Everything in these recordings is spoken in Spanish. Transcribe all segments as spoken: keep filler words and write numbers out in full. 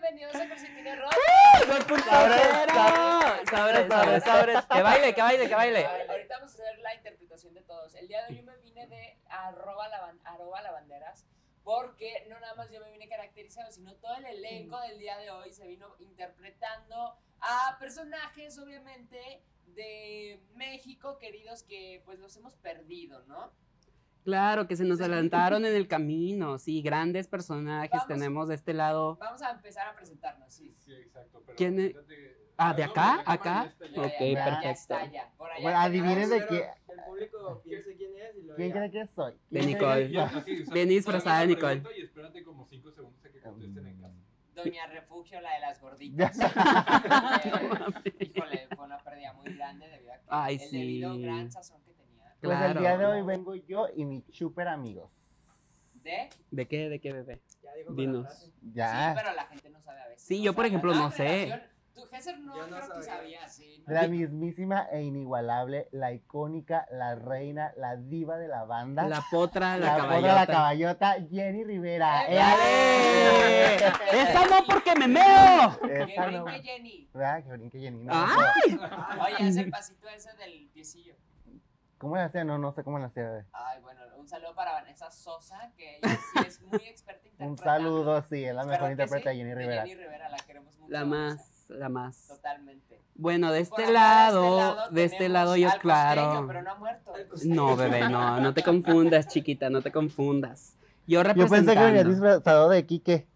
bienvenidos a Calcetines Rotos. ¡Dos puntos cero! Sobres, sobres, sobres. Que baile, que baile, que baile. Ahorita vamos a hacer la interpretación de todos. El día de hoy yo me vine de arroba, lavan, arroba lavanderas, porque no nada más yo me vine caracterizado, sino todo el elenco del día de hoy se vino interpretando a personajes, obviamente, de México, queridos, que pues los hemos perdido, ¿no? Claro, que se nos adelantaron en el camino, sí, grandes personajes Vamos. tenemos de este lado. Vamos a empezar a presentarnos, sí. Sí, exacto. Pero ¿Quién es? fíjate- Ah, ¿de no, acá? la cámara ¿Acá? ya está ya. Ok, Ya, ya, perfecto. Ya está, ya. Por allá Bueno, adivinen de Pero qué. el público piense quién es y lo ¿Quién diga. cree que soy? De ¿Quién cree Nicole. que Ya, soy? así, o sea, Ven disfrazada de haz la Nicole. pregunta Y espérate como cinco segundos a que contesten en casa. Doña Refugio, la de las gorditas. Eh, híjole, fue una pérdida muy grande debido a que Ay, el sí. debido gran sazón que tenía. Pues el Claro. día de hoy vengo yo y mis super amigos. ¿De? ¿De qué, de qué, bebé? Ya dijo con Dinos. la frase. Sí, Ya. pero la gente no sabe a veces. Sí, no yo, por sabe. ejemplo, no Ah, sé. relación. Tú, Gesser, no, Yo no creo que sabía. sabía, sí. ¿no? La mismísima e inigualable, la icónica, la reina, la diva de la banda. La potra, la, la potra, caballota. la caballota, Jenny Rivera. ¡Eh, ¡Éale! vale! ¡Esa no porque me meo! Que Esa no. brinque Jenny. ¿Verdad? Que brinque Jenny. No, ¡Ay! no. Oye, hace el pasito ese del piecillo. ¿Cómo la hacía? No, no sé cómo la hacía. bebé. Ay, bueno, un saludo para Vanessa Sosa, que ella sí es muy experta interpretando. Un saludo, sí, es la Espero mejor que intérprete sí, de Jenny Rivera. Jenny Rivera, la queremos mucho. La Vanessa. más, la más. Totalmente. Bueno, de Por este acá, lado, de este tenemos lado yo, al claro. costeño, pero no ha muerto. El costeño. No, bebé, no, no te confundas, chiquita, no te confundas. Yo Yo representando. pensé que venía disfrazado de Quique.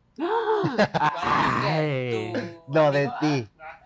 Ay. ¿Tu No, de amigo? ti.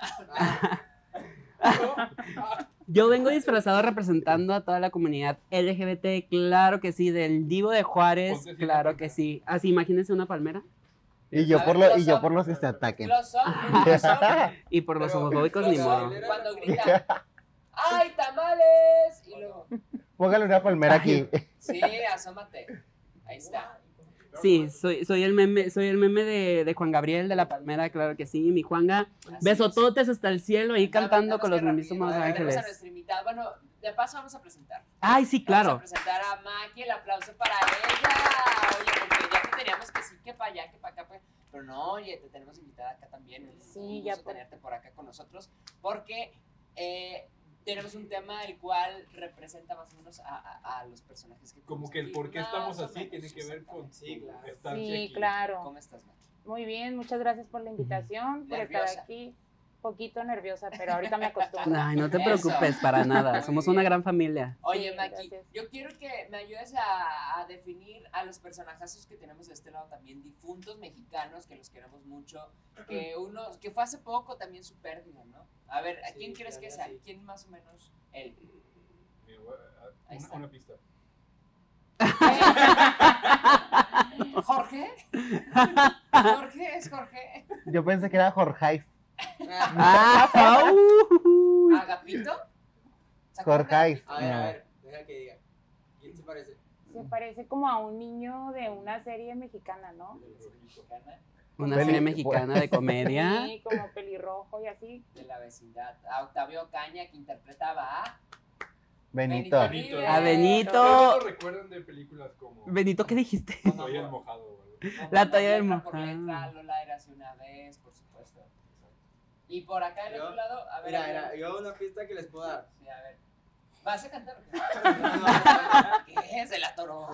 Yo vengo disfrazado representando a toda la comunidad L G B T, claro que sí, del Divo de Juárez, Ponte así claro la que palmera. sí. Así, imagínense una palmera. Y yo A por, ver, lo, y close yo up. por los que se ataquen. Los son, los son. Y por los Pero, homofóbicos pero ni sí, modo. era- Cuando grita, ¡ay, tamales! Y luego, Póngale una palmera aquí. sí, asómate. Ahí está. Sí, soy, soy el meme, soy el meme de, de Juan Gabriel de la Palmera, claro que sí. Mi Juanga, Así besototes hasta el cielo ahí Nada más- cantando nada más con los que mismísimos rápido, tenemos ángeles. a nuestra invitada. Bueno, de paso vamos a presentar. Ay, sí, Vamos a claro. presentar a Maki, el aplauso para ella. Oye, porque ya que teníamos que sí, que para allá, que para acá, pues, pero no, oye, te tenemos invitada acá también. Es Sí, un ya gusto por- tenerte por acá con nosotros, porque eh, tenemos un tema el cual representa más o menos a, a, a los personajes que Como tenemos que el aquí. por qué Más estamos o así menos, tiene que ver con exactamente. Sí, claro. tu estancia Sí, aquí. claro. ¿Cómo estás, Maki? Muy bien, muchas gracias por la invitación, por Nerviosa. estar aquí. Poquito nerviosa, pero ahorita me acostumbro. Ay, no te Eso. preocupes para nada. Somos una gran familia. Oye, Sí, Maki, gracias. yo quiero que me ayudes a, a definir a los personajazos que tenemos de este lado también, difuntos mexicanos, que los queremos mucho, que uno, que fue hace poco también su pérdida, ¿no? A ver, ¿a Sí, quién crees la que verdad, sea? sí. ¿Quién más o menos? Él. Mira, voy a- Ahí una, está. una pista. ¿Jorge? ¿Jorge? ¿Es Jorge? Yo pensé que era Jorge. ¡Ah! ¡Au! ¿Agapito? ¿Se acuerdan? Jorge. A ver, a ver, deja que diga. ¿Quién se parece? Se parece como a un niño de una serie mexicana, ¿no? Mexicana, Una Peli- serie mexicana de comedia. Sí, como pelirrojo y así. de la vecindad. A Octavio Caña, que interpretaba a Benito. Benito. A Benito. ¿Cuánto recuerdan de películas como Benito, ¿qué dijiste? Soy el mojado? o algo? Como La toalla del letra por mojado. letra, Lola era hace una vez, por supuesto. Y por acá del Yo- otro lado, a ver. Mira, a ver. mira, yo una pista que les puedo dar. Sí, a ver. ¿Vas a cantar? No, no, no, ¿Qué es? Se la atoró.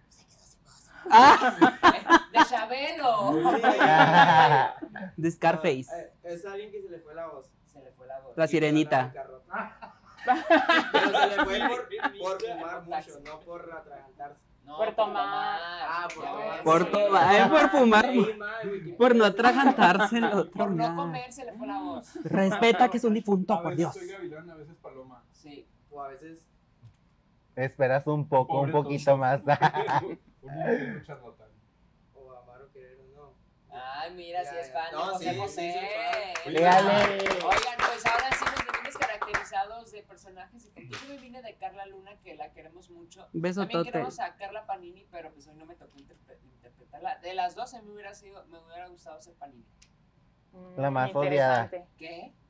¡Ah! De Chabelo. no. Sí, De Scarface. eh, Es alguien que se le fue la voz. Se le fue la voz. La Y que sirenita. andaba en carro. Pero se le fue por, Bien, bien, por bien. fumar mucho, no por atragantarse. No, Por tomar. Ah, por ya tomar. ves. Por tomar, por fumar, Leí mal, Wikipedia. por no atragantarse el otro. Por no ya. comer se le fue la voz. Respeta que es un difunto, A por veces Dios. soy gavilán, a veces paloma. Sí. O a veces. Esperas un poco, un Pobre poquito tonto. más. Un niño charlatán. O Amaro Querer o no. Ay, mira, Ya, si es ya. fan de No, José sí, José. sí, soy fan. Léale. Oigan, pues ahora sí nos venimos caracterizados de personajes. Y porque yo me vine de Carla Luna, que la queremos mucho. También Besotote. queremos a Carla Panini, pero pues hoy no me tocó interpre- interpretarla. De las dos a mí me hubiera sido, me hubiera gustado ser Panini. Mm, La más odiada. interesante. ¿Qué?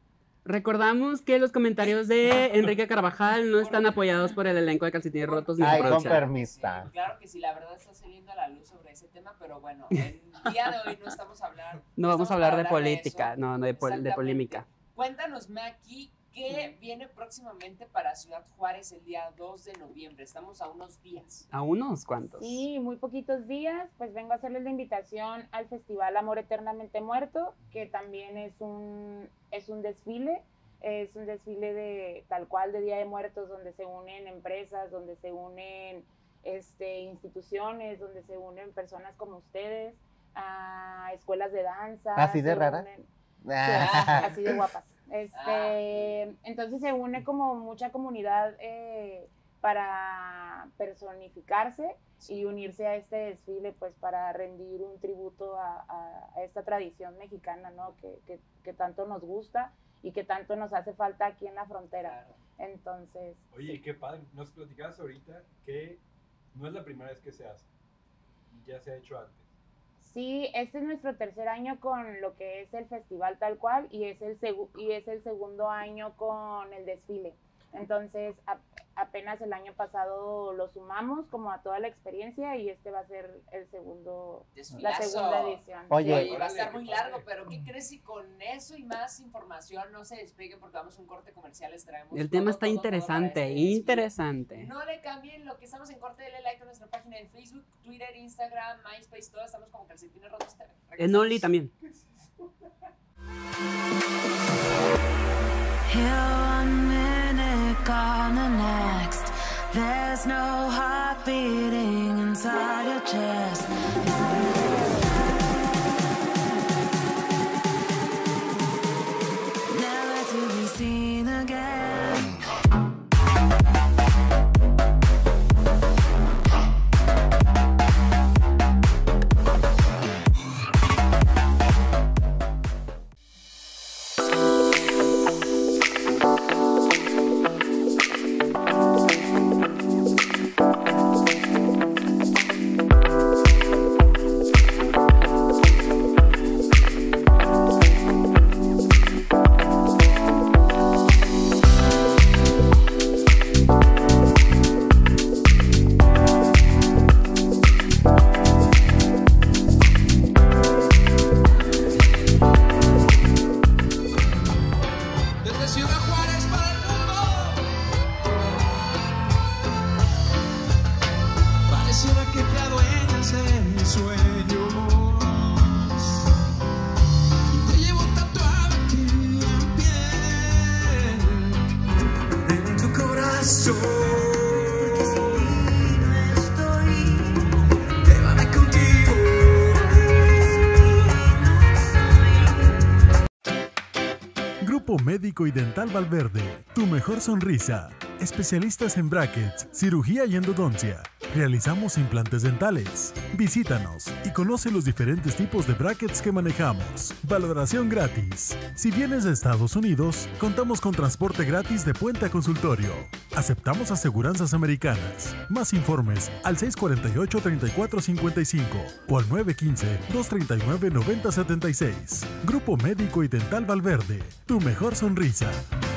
Recordamos que los comentarios de Enrique Carvajal no están apoyados por el elenco de Calcetines Rotos ni la Ay, con producción. permiso. Sí, claro que sí, la verdad está saliendo a la luz sobre ese tema, pero bueno, el día de hoy no estamos a hablar. No vamos estamos a hablar de para política, eso. no, no de, pol- de Exactamente. polémica. Cuéntanos, Maki, ¿qué viene próximamente para Ciudad Juárez el día dos de noviembre? Estamos a unos días. ¿A unos cuantos? Sí, muy poquitos días, pues vengo a hacerles la invitación al Festival Amor Eternamente Muerto, que también es un, es un desfile, es un desfile de tal cual de Día de Muertos, donde se unen empresas, donde se unen este, instituciones, donde se unen personas como ustedes, a escuelas de danza. ¿Así de se rara? unen- Ah, así de guapas. Este, entonces se une como mucha comunidad eh, para personificarse y unirse a este desfile, pues para rendir un tributo a, a- a esta tradición mexicana, ¿no? Que, que- que tanto nos gusta y que tanto nos hace falta aquí en la frontera. Claro. Entonces, Oye, sí. qué padre. Nos platicabas ahorita que no es la primera vez que se hace. Ya se ha hecho antes. Sí, este es nuestro tercer año con lo que es el festival tal cual y es el, segu- y es el segundo año con el desfile. Entonces, a- apenas el año pasado lo sumamos como a toda la experiencia y este va a ser el segundo, la Desfilazo. segunda edición. Oye. Oye, va a estar Órale, muy qué largo, padre. pero ¿qué crees si con eso y más información no se despeguen porque vamos a un corte comercial, les traemos El todo, tema está todo, todo para interesante, este desfile? interesante. No le cambien lo que estamos en corte, denle like a nuestra página de Facebook, Twitter, Instagram, MySpace, todo estamos como Calcetines Rotos T V. En Oli también. Here one minute, gone the next. There's no heart beating inside your chest. Never to be seen again. Desde Ciudad Juárez para el mundo. Pareciera que te adueñas en mis sueños y te llevo tatuado aquí en piel, en tu corazón. Porque si no estoy, llévame contigo. Grupo Médico y Dental Valverde, tu mejor sonrisa. Especialistas en brackets, cirugía y endodoncia. Realizamos implantes dentales. Visítanos y conoce los diferentes tipos de brackets que manejamos. Valoración gratis. Si vienes de Estados Unidos, contamos con transporte gratis de puente a consultorio. Aceptamos aseguranzas americanas. Más informes al seis cuatro ocho, tres cuatro cinco cinco o al nueve uno cinco, dos tres nueve, nueve cero siete seis. Grupo Médico y Dental Valverde, tu mejor sonrisa.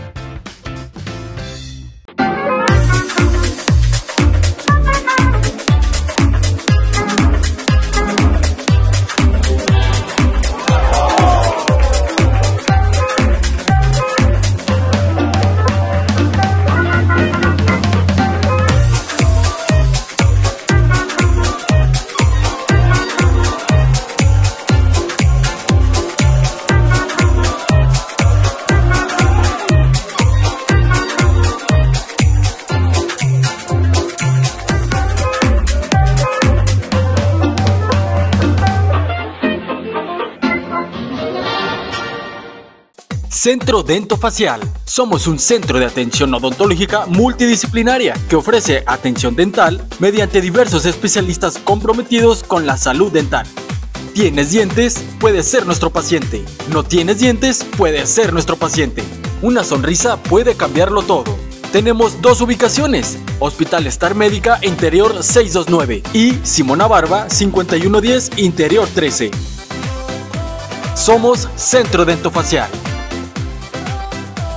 Centro Dentofacial. Somos un centro de atención odontológica multidisciplinaria que ofrece atención dental mediante diversos especialistas comprometidos con la salud dental. ¿Tienes dientes? Puedes ser nuestro paciente. ¿No tienes dientes? Puedes ser nuestro paciente. Una sonrisa puede cambiarlo todo. Tenemos dos ubicaciones, Hospital Star Médica Interior seiscientos veintinueve y Simona Barba cincuenta y uno diez Interior trece. Somos Centro Dentofacial.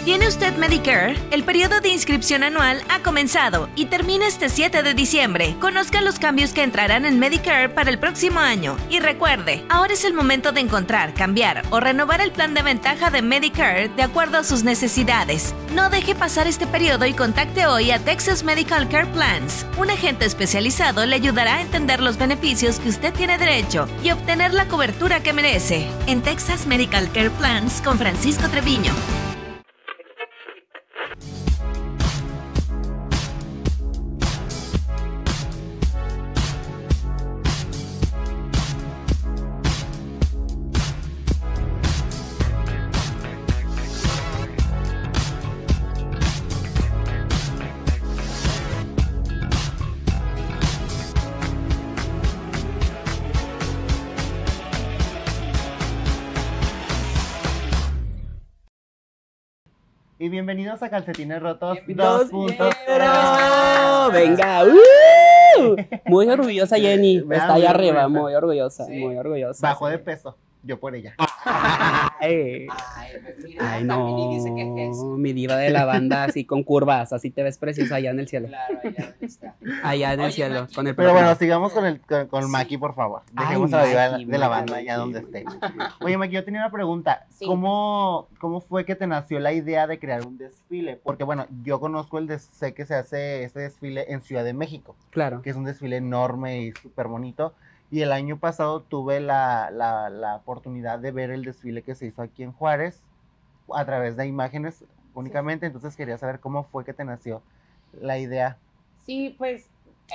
¿Tiene usted Medicare? El periodo de inscripción anual ha comenzado y termina este siete de diciembre. Conozca los cambios que entrarán en Medicare para el próximo año. Y recuerde, ahora es el momento de encontrar, cambiar o renovar el plan de ventaja de Medicare de acuerdo a sus necesidades. No deje pasar este periodo y contacte hoy a Texas Medical Care Plans. Un agente especializado le ayudará a entender los beneficios que usted tiene derecho y obtener la cobertura que merece. En Texas Medical Care Plans con Francisco Treviño. Y bienvenidos a Calcetines Rotos Bienvenidos. dos punto ¡Pero! ¡Venga! ¡Uh! Muy orgullosa Jenny. Vean, Está ahí muy arriba, orgullosa. muy orgullosa, Sí. muy orgullosa. Bajó sí. de peso, yo por ella. Ay, Ay, mira, ay, también no, y dice que es. mi diva de la banda así con curvas, así te ves preciosa allá en el cielo. Claro, allá donde está. Allá en el Oye, cielo, Maki. con el Pero pelo bueno, largo. sigamos con el con, con Sí. Maki, por favor. Ay, Dejemos a la diva de la- Maki, de la Maki, banda allá Maki, donde Maki. esté. Oye, Maki, yo tenía una pregunta. Sí. ¿Cómo, ¿Cómo fue que te nació la idea de crear un desfile? Porque bueno, yo conozco el des- sé que se hace este desfile en Ciudad de México, Claro. que es un desfile enorme y súper bonito. Y el año pasado tuve la, la, la oportunidad de ver el desfile que se hizo aquí en Juárez a través de imágenes únicamente. Entonces quería saber cómo fue que te nació la idea. Sí, pues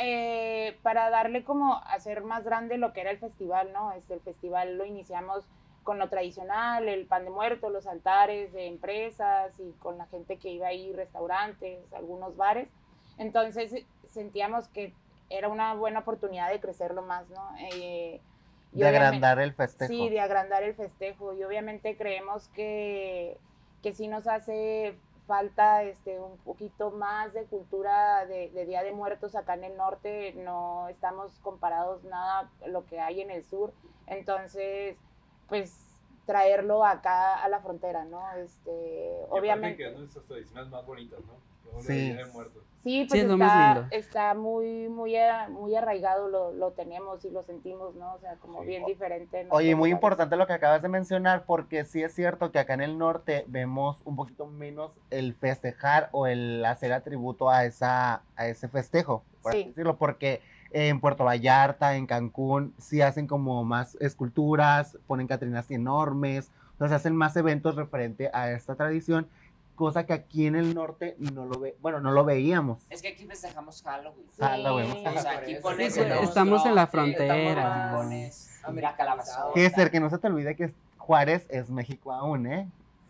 eh, para darle como hacer más grande lo que era el festival, ¿no? Este, el festival lo iniciamos con lo tradicional, el pan de muerto, los altares de empresas y con la gente que iba ahí, restaurantes, algunos bares. Entonces sentíamos que era una buena oportunidad de crecerlo más, ¿no? Eh, y De obviamente- agrandar el festejo. Sí, de agrandar el festejo. Y obviamente creemos que, que sí nos hace falta este, un poquito más de cultura de, de Día de Muertos acá en el norte. No estamos comparados nada a lo que hay en el sur. Entonces, pues traerlo acá a la frontera, ¿no? Este, Y aparte obviamente. que es una de nuestras tradiciones más bonitas, ¿no? Como Sí. el Día de Muertos. Sí, Sí, pues es lo más está, lindo. está muy, muy, a- muy arraigado, lo, lo tenemos y lo sentimos, ¿no? O sea, como Sí. bien diferente. en Oye, otros muy lugares. importante lo que acabas de mencionar, porque sí es cierto que acá en el norte vemos un poquito menos el festejar o el hacer atributo a esa a ese festejo, por así Sí. decirlo, porque en Puerto Vallarta, en Cancún, sí hacen como más esculturas, ponen catrinas enormes, o sea, se hacen más eventos referente a esta tradición, cosa que aquí en el norte no lo ve, bueno, no lo veíamos. Es que aquí festejamos Halloween. Sí. Halloween. O sea, aquí Sí, pones sí, el estamos en la rostrote, frontera. aquí pones la calabazota. Que ser que no se te olvide que Juárez es México aún, ¿eh?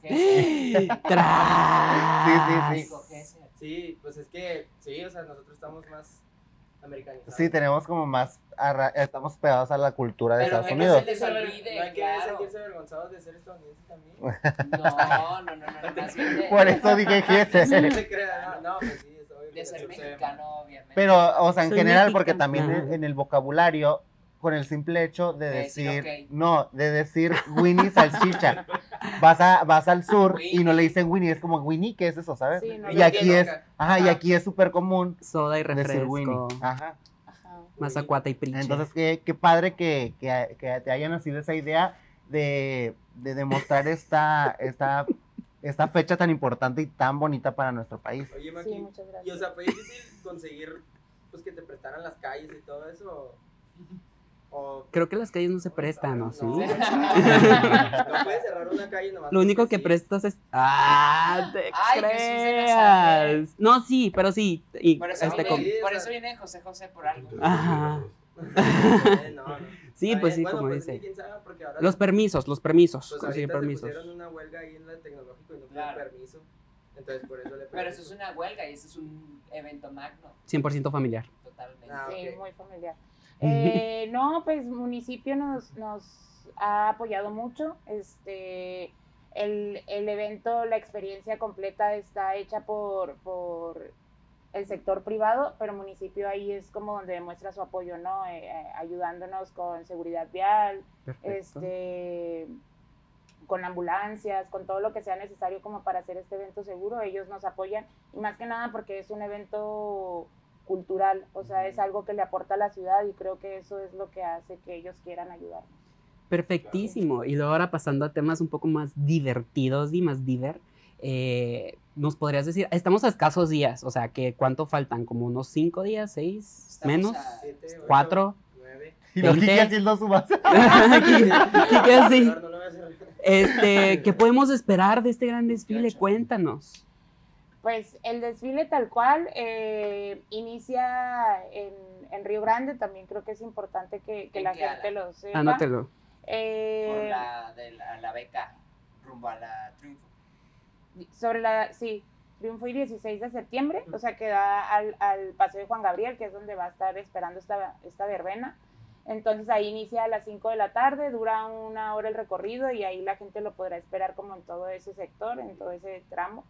¡Tras! Sí, sí, sí. sí. Sí, pues es que, sí, o sea, nosotros estamos más americanizados. Sí, tenemos como más, arra- estamos pegados a la cultura de Pero Estados no No hay Unidos. que hay que se les sentirse- olvide, no hay que claro. sentirse avergonzados de ser estadounidenses también. No, no, no, no, más bien de, Por eso dije que No ese. se crea, no, no, pues sí, es obvio que de ser el sur se ve mexicano, obviamente. Pero, o sea, en Soy general, porque mexicana. también en, en el vocabulario, con el simple hecho de De decir, decir, ok. no, de decir Winnie salchicha, vas, a, vas al sur y no le dicen Winnie, es como Winnie, ¿qué es eso, sabes? Sí, no y lo aquí es, entiendo. ajá, y aquí es súper común Soda y decir Winnie. refresco. Ajá. Ajá. Mazacuata y priche. Entonces, qué, qué padre que, que, que te haya nacido esa idea de, de demostrar esta, esta, esta fecha tan importante y tan bonita para nuestro país. Oye, Maki, Sí, muchas gracias. y o sea, fue difícil conseguir, pues, que te prestaran las calles y todo eso, o... Creo que las calles no se prestan, ¿no? ¿Sí? No, no puedes cerrar una calle nomás. Lo único porque que sí. prestas es. ¡Ah! ¡Te Ay, Jesús de Nazaret. creas! No, sí, pero sí. Y Por eso, este, viene, con- Sí, o por sea- eso viene José José por algo. Ajá. Eh, no, no. Sí, Está pues bien, sí, bueno, como pues, dice. sí, quién sabe, porque ahora Los permisos, los permisos. pues Conseguir ahorita se permisos. pusieron una huelga ahí en el tecnológico y no Claro. pidieron permiso. Entonces por eso le Pero eso es una huelga y eso es un evento magno, cien por ciento familiar. totalmente. Ah, Sí, ok. muy familiar. Eh, no, pues municipio nos, nos ha apoyado mucho. Este, el, el evento, la experiencia completa está hecha por, por el sector privado, pero municipio ahí es como donde demuestra su apoyo, ¿no? Eh, eh, ayudándonos con seguridad vial, Perfecto. este, con ambulancias, con todo lo que sea necesario como para hacer este evento seguro. Ellos nos apoyan, y más que nada porque es un evento cultural, o sea, es algo que le aporta a la ciudad, y creo que eso es lo que hace que ellos quieran ayudarnos. Perfectísimo. Y luego ahora pasando a temas un poco más divertidos y más diver, eh, nos podrías decir, estamos a escasos días, o sea, que ¿cuánto faltan? ¿Como unos cinco días, seis, Estamos menos? a Siete, ocho, ¿Cuatro? nueve. Y lo veinte. que haciendo su base. Kike así. No, no lo voy a hacer. Este, ¿qué podemos esperar de este gran desfile? Cuéntanos. Pues el desfile tal cual eh, inicia en, en Río Grande, también creo que es importante que, que ¿En la qué gente ala? lo sepa. Anótelo. Eh, Por la, de la, la beca, rumbo a la Triunfo. sobre la, sí, Triunfo y dieciséis de septiembre, o sea que da al, al Paseo de Juan Gabriel, que es donde va a estar esperando esta, esta verbena. Entonces ahí inicia a las cinco de la tarde, dura una hora el recorrido, y ahí la gente lo podrá esperar como en todo ese sector, en todo ese tramo.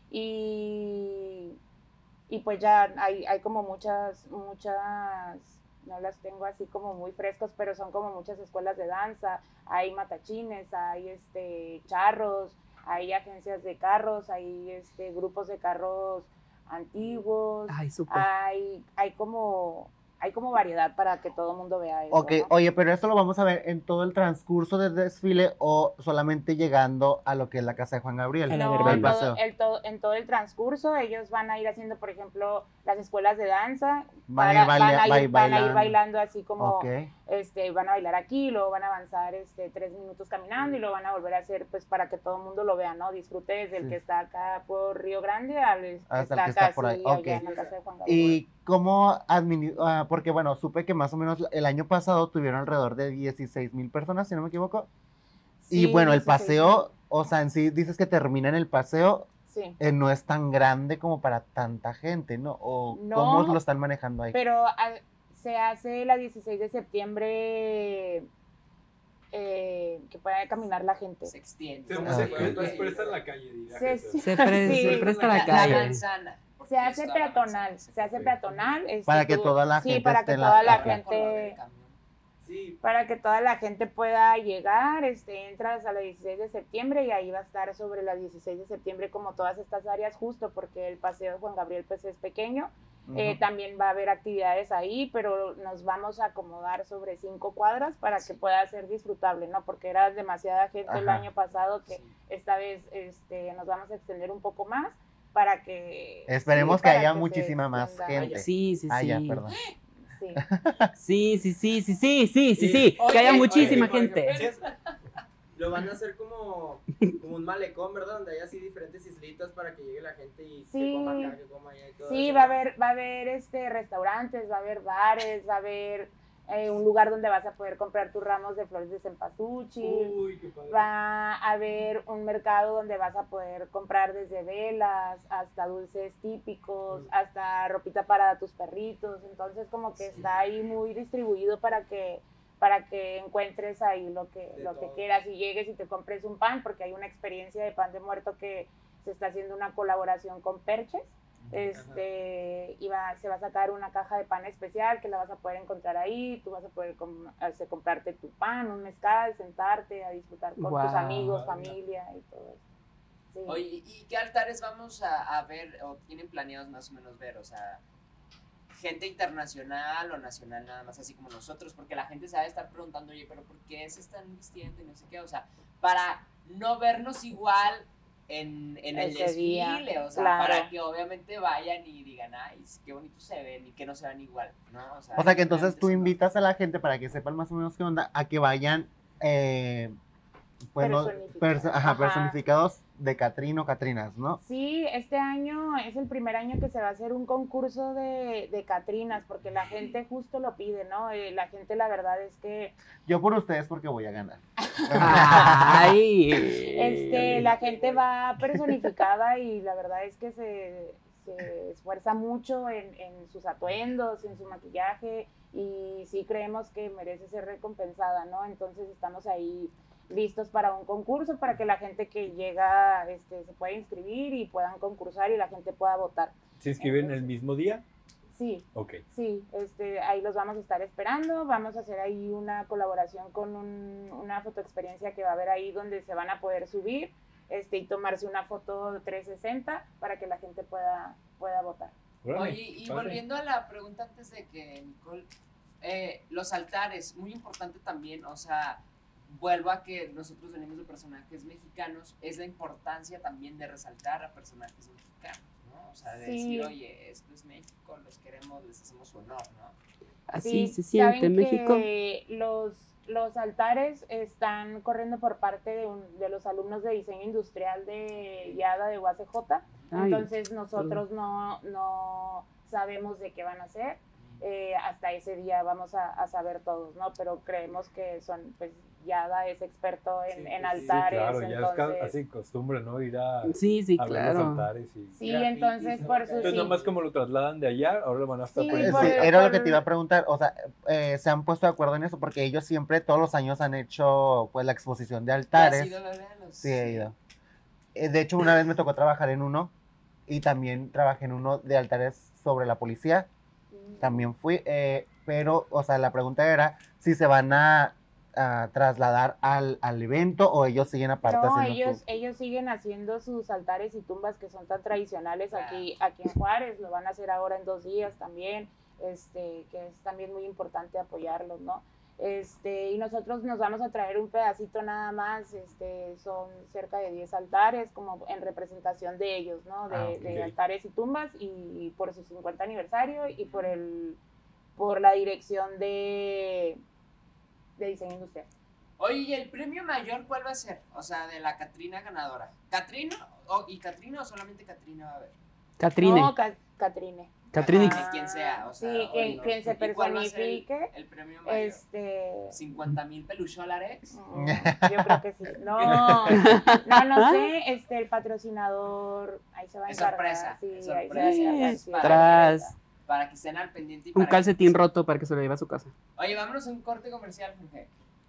Y, y pues ya hay, hay como muchas, muchas, no las tengo así como muy frescos, pero son como muchas escuelas de danza, hay matachines, hay este, charros, hay agencias de carros, hay este, grupos de carros antiguos, Ay, súper. hay, hay como... Hay como variedad para que todo el mundo vea eso. Ok, ¿no? oye, pero esto lo vamos a ver en todo el transcurso del desfile o solamente llegando a lo que es la casa de Juan Gabriel. A la No, verbena. el en paseo. todo, el to- en todo el transcurso ellos van a ir haciendo, por ejemplo, las escuelas de danza, Van a ir para- baila- van, a ir, bai- van a ir bailando. bailando así como, Ok. este, van a bailar aquí, luego van a avanzar este, tres minutos caminando y luego van a volver a hacer, pues para que todo el mundo lo vea, ¿no? Disfrute desde el Sí. que está acá por Río Grande al que Hasta el está que está por casi ahí, allá ok. en la casa de Juan Gabriel. ¿Y cómo administrar? Porque bueno, supe que más o menos el año pasado tuvieron alrededor de dieciséis mil personas, si no me equivoco. y Sí, bueno, el dieciséis paseo, o sea, en sí dices que termina en el paseo, Sí. eh, no es tan grande como para tanta gente, ¿no? ¿O No, cómo lo están manejando ahí? Pero a- se hace la dieciséis de septiembre eh, que pueda caminar la gente. Se extiende. Se, Ah, se ok. presta, se presta en la calle, diría Se- Jesús. sí. Se, pre- Sí. se presta la La, la calle. manzana. porque Se hace está la peatonal, manzana. se hace peatonal. este, Para que tú- toda la sí, gente para esté que en la toda la calle. Por lo del gente, camión. Sí, para que toda la gente pueda llegar, este, entras a la dieciséis de septiembre y ahí va a estar sobre la dieciséis de septiembre como todas estas áreas, justo porque el paseo de Juan Gabriel pues es pequeño. Eh, Ujú. también va a haber actividades ahí, pero nos vamos a acomodar sobre cinco cuadras para que pueda ser disfrutable, ¿no? Porque era demasiada gente el Ajá. año pasado que Sí. esta vez este, nos vamos a extender un poco más para que... Esperemos sí, que para haya se muchísima más extienda. gente. Sí, sí, Ah, sí. ya, perdón. Sí. Sí, sí, sí, sí, sí, sí, sí, sí. Oye, Que haya oye, muchísima por ejemplo, gente. es- lo van a hacer como, como un malecón, ¿verdad? Donde hay así diferentes islitas para que llegue la gente y Sí. que coma acá, que coma allá y todo Sí, eso, va a ¿no? haber, va a haber este, restaurantes, va a haber bares, va a haber eh, un lugar donde vas a poder comprar tus ramos de flores de cempasúchil. Uy, qué padre. Va a haber un mercado donde vas a poder comprar desde velas hasta dulces típicos, hasta ropita para tus perritos. Entonces como que está ahí muy distribuido para que para que encuentres ahí lo que De lo que todo. quieras y llegues y te compres un pan, porque hay una experiencia de pan de muerto que se está haciendo una colaboración con Perches. Este, y va- se va a sacar una caja de pan especial que la vas a poder encontrar ahí, tú vas a poder com- hacer- comprarte tu pan, un mezcal, sentarte a disfrutar con tus Guau. amigos, familia y todo eso. Sí. Oye, ¿y qué altares vamos a, a ver o tienen planeados más o menos ver? O sea, gente internacional o nacional nada más, así como nosotros, porque la gente se va a estar preguntando, oye, pero ¿por qué se están vistiendo y no sé qué? O sea, para no vernos igual en, en el Ese desfile, día, o sea, claro. para que obviamente vayan y digan, ay, qué bonitos se ven y que no se vean igual, ¿no? O sea que entonces realmente tú sí, ¿no? invitas a la gente para que sepan más o menos qué onda, a que vayan eh, pues, no, Personificados. perso- ajá, Ajá. personificados de Catrín o Catrinas, ¿no? Sí, este año es el primer año que se va a hacer un concurso de, de Catrinas, porque la gente justo lo pide, ¿no? Eh, la gente la verdad es que Yo por ustedes porque voy a ganar. Ay. este, la gente va personificada y la verdad es que se, se esfuerza mucho en, en sus atuendos, en su maquillaje y sí creemos que merece ser recompensada, ¿no? Entonces estamos ahí listos para un concurso, para que la gente que llega este, se pueda inscribir y puedan concursar y la gente pueda votar. ¿Se inscriben el mismo día? Sí, Ok. sí, este, ahí los vamos a estar esperando, vamos a hacer ahí una colaboración con un, una fotoexperiencia que va a haber ahí donde se van a poder subir este, y tomarse una foto trescientos sesenta para que la gente pueda, pueda votar. Oye, y volviendo a la pregunta antes de que Nicole, eh, los altares, muy importante también, o sea, vuelvo a que nosotros venimos de personajes mexicanos, es la importancia también de resaltar a personajes mexicanos. O sea, de Sí. decir, oye, esto es México, los queremos, les hacemos honor, ¿no? Así Sí, se siente saben México. que los, los altares están corriendo por parte de, un, de los alumnos de diseño industrial de YADA de U A C J, Ay, entonces nosotros no, no sabemos de qué van a hacer, eh, hasta ese día vamos a, a saber todos, ¿no? Pero creemos que son, pues, YADA es experto en, Sí, en pues sí. Sí, altares, claro, ya es ca- entonces... así costumbre, ¿no? Ir a, Sí, sí, a ver claro. los altares. Y... Sí, Grafitis, entonces ¿no? por eso Entonces, sí. nomás como lo trasladan de allá, ahora lo van a estar Sí, poniendo. por- Sí, era lo por- que te iba a preguntar, o sea, eh, se han puesto de acuerdo en eso porque ellos siempre, todos los años han hecho pues la exposición de ¿Has altares. ido a ver a los- Sí, he ido. Eh, De hecho, una vez me tocó trabajar en uno y también trabajé en uno de altares sobre la policía. También fui, eh, pero, o sea, la pregunta era si se van a, a trasladar al, al evento o ellos siguen aparte No, haciendo ellos, su... ellos siguen haciendo sus altares y tumbas que son tan tradicionales aquí, aquí en Juárez, lo van a hacer ahora en dos días también, este, que es también muy importante apoyarlos, ¿no? Este, y nosotros nos vamos a traer un pedacito nada más, este, son cerca de diez altares, como en representación de ellos, ¿no? De, Ah, ok. de altares y tumbas, y por su cincuenta aniversario y por el, por la dirección de, de diseño industrial. Oye, ¿y el premio mayor cuál va a ser? O sea, de la Catrina ganadora. ¿Catrina? o ¿Y Catrina o solamente Catrina va a haber? Catrine. No, Ca- Catrine. Catrinix. Ah, quien sea, o sea. Sí, quien, oye, quien se ¿y cuál va a ser el- personifique, El, premio mayor. este, ¿cincuenta mil pelucholares? mm, yo creo que sí. No, no, no sé, este, el patrocinador, ahí se va a Es encargar. sorpresa, Sí, es ahí se va a sorpresa. encargar, Es sí, para- Tras Para que estén al pendiente y un para calcetín que... roto para que se lo lleve a su casa. Oye, vámonos a un corte comercial, Jorge.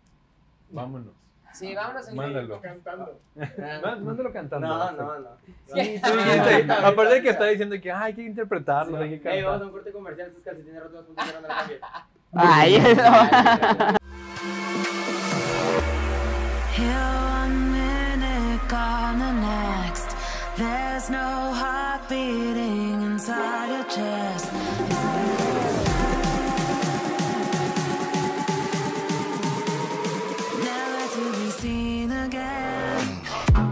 Vámonos. Sí, vámonos a un Mándalo. Cantando. Má- Mándalo cantando. No, no, no. Sí, tú dijiste, aparte de que está diciendo que ay, hay que interpretarlo, hay que Ey, vamos a cantar. un corte comercial, estos calcetines rotos no funcionan, no lo cambien. Ay, Here one minute, gone the next. There's no heart beating inside your chest. Never to be seen again.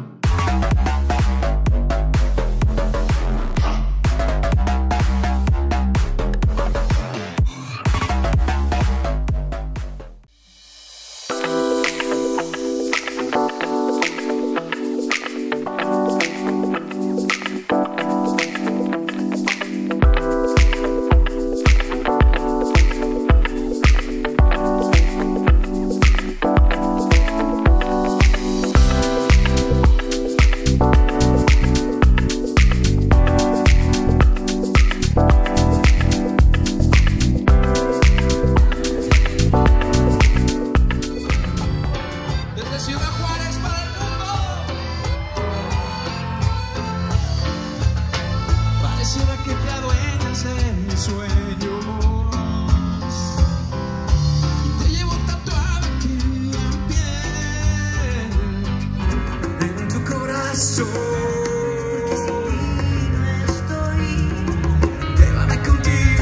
Desde Ciudad Juárez para el mundo. Pareciera que te adueñas de mis sueños y te llevo tatuado aquí en piel en tu corazón. Llévame contigo.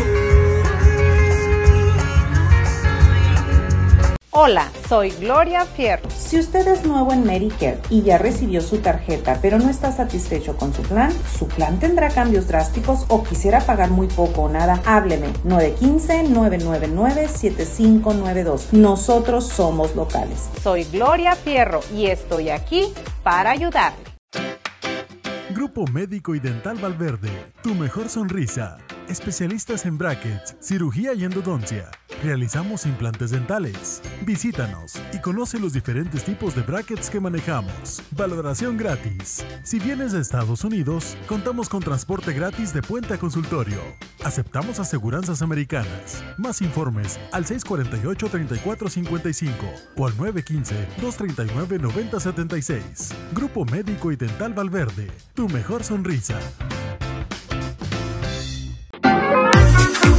Hola, soy Gloria Fierro. Si usted es nuevo en Medicare y ya recibió su tarjeta, pero no está satisfecho con su plan, su plan tendrá cambios drásticos o quisiera pagar muy poco o nada, hábleme nueve uno cinco, nueve nueve nueve, siete cinco nueve dos. Nosotros somos locales. Soy Gloria Fierro y estoy aquí para ayudarle. Grupo Médico y Dental Valverde, tu mejor sonrisa. Especialistas en brackets, cirugía y endodoncia. Realizamos implantes dentales. Visítanos y conoce los diferentes tipos de brackets que manejamos. Valoración gratis. Si vienes de Estados Unidos, contamos con transporte gratis de puente a consultorio. Aceptamos aseguranzas americanas. Más informes al seis cuatro ocho, tres cuatro cinco cinco o al nueve uno cinco, dos tres nueve, nueve cero siete seis. Grupo Médico y Dental Valverde, tu mejor sonrisa.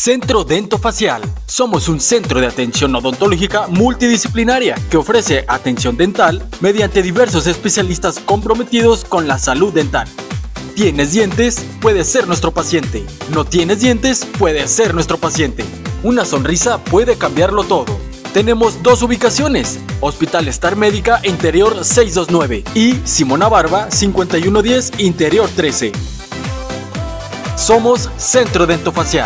Centro Dentofacial. Somos un centro de atención odontológica multidisciplinaria que ofrece atención dental mediante diversos especialistas comprometidos con la salud dental. ¿Tienes dientes? Puedes ser nuestro paciente. ¿No tienes dientes? Puedes ser nuestro paciente. Una sonrisa puede cambiarlo todo. Tenemos dos ubicaciones, Hospital Star Médica Interior seiscientos veintinueve y Simona Barba cincuenta y uno diez Interior trece. Somos Centro Dentofacial.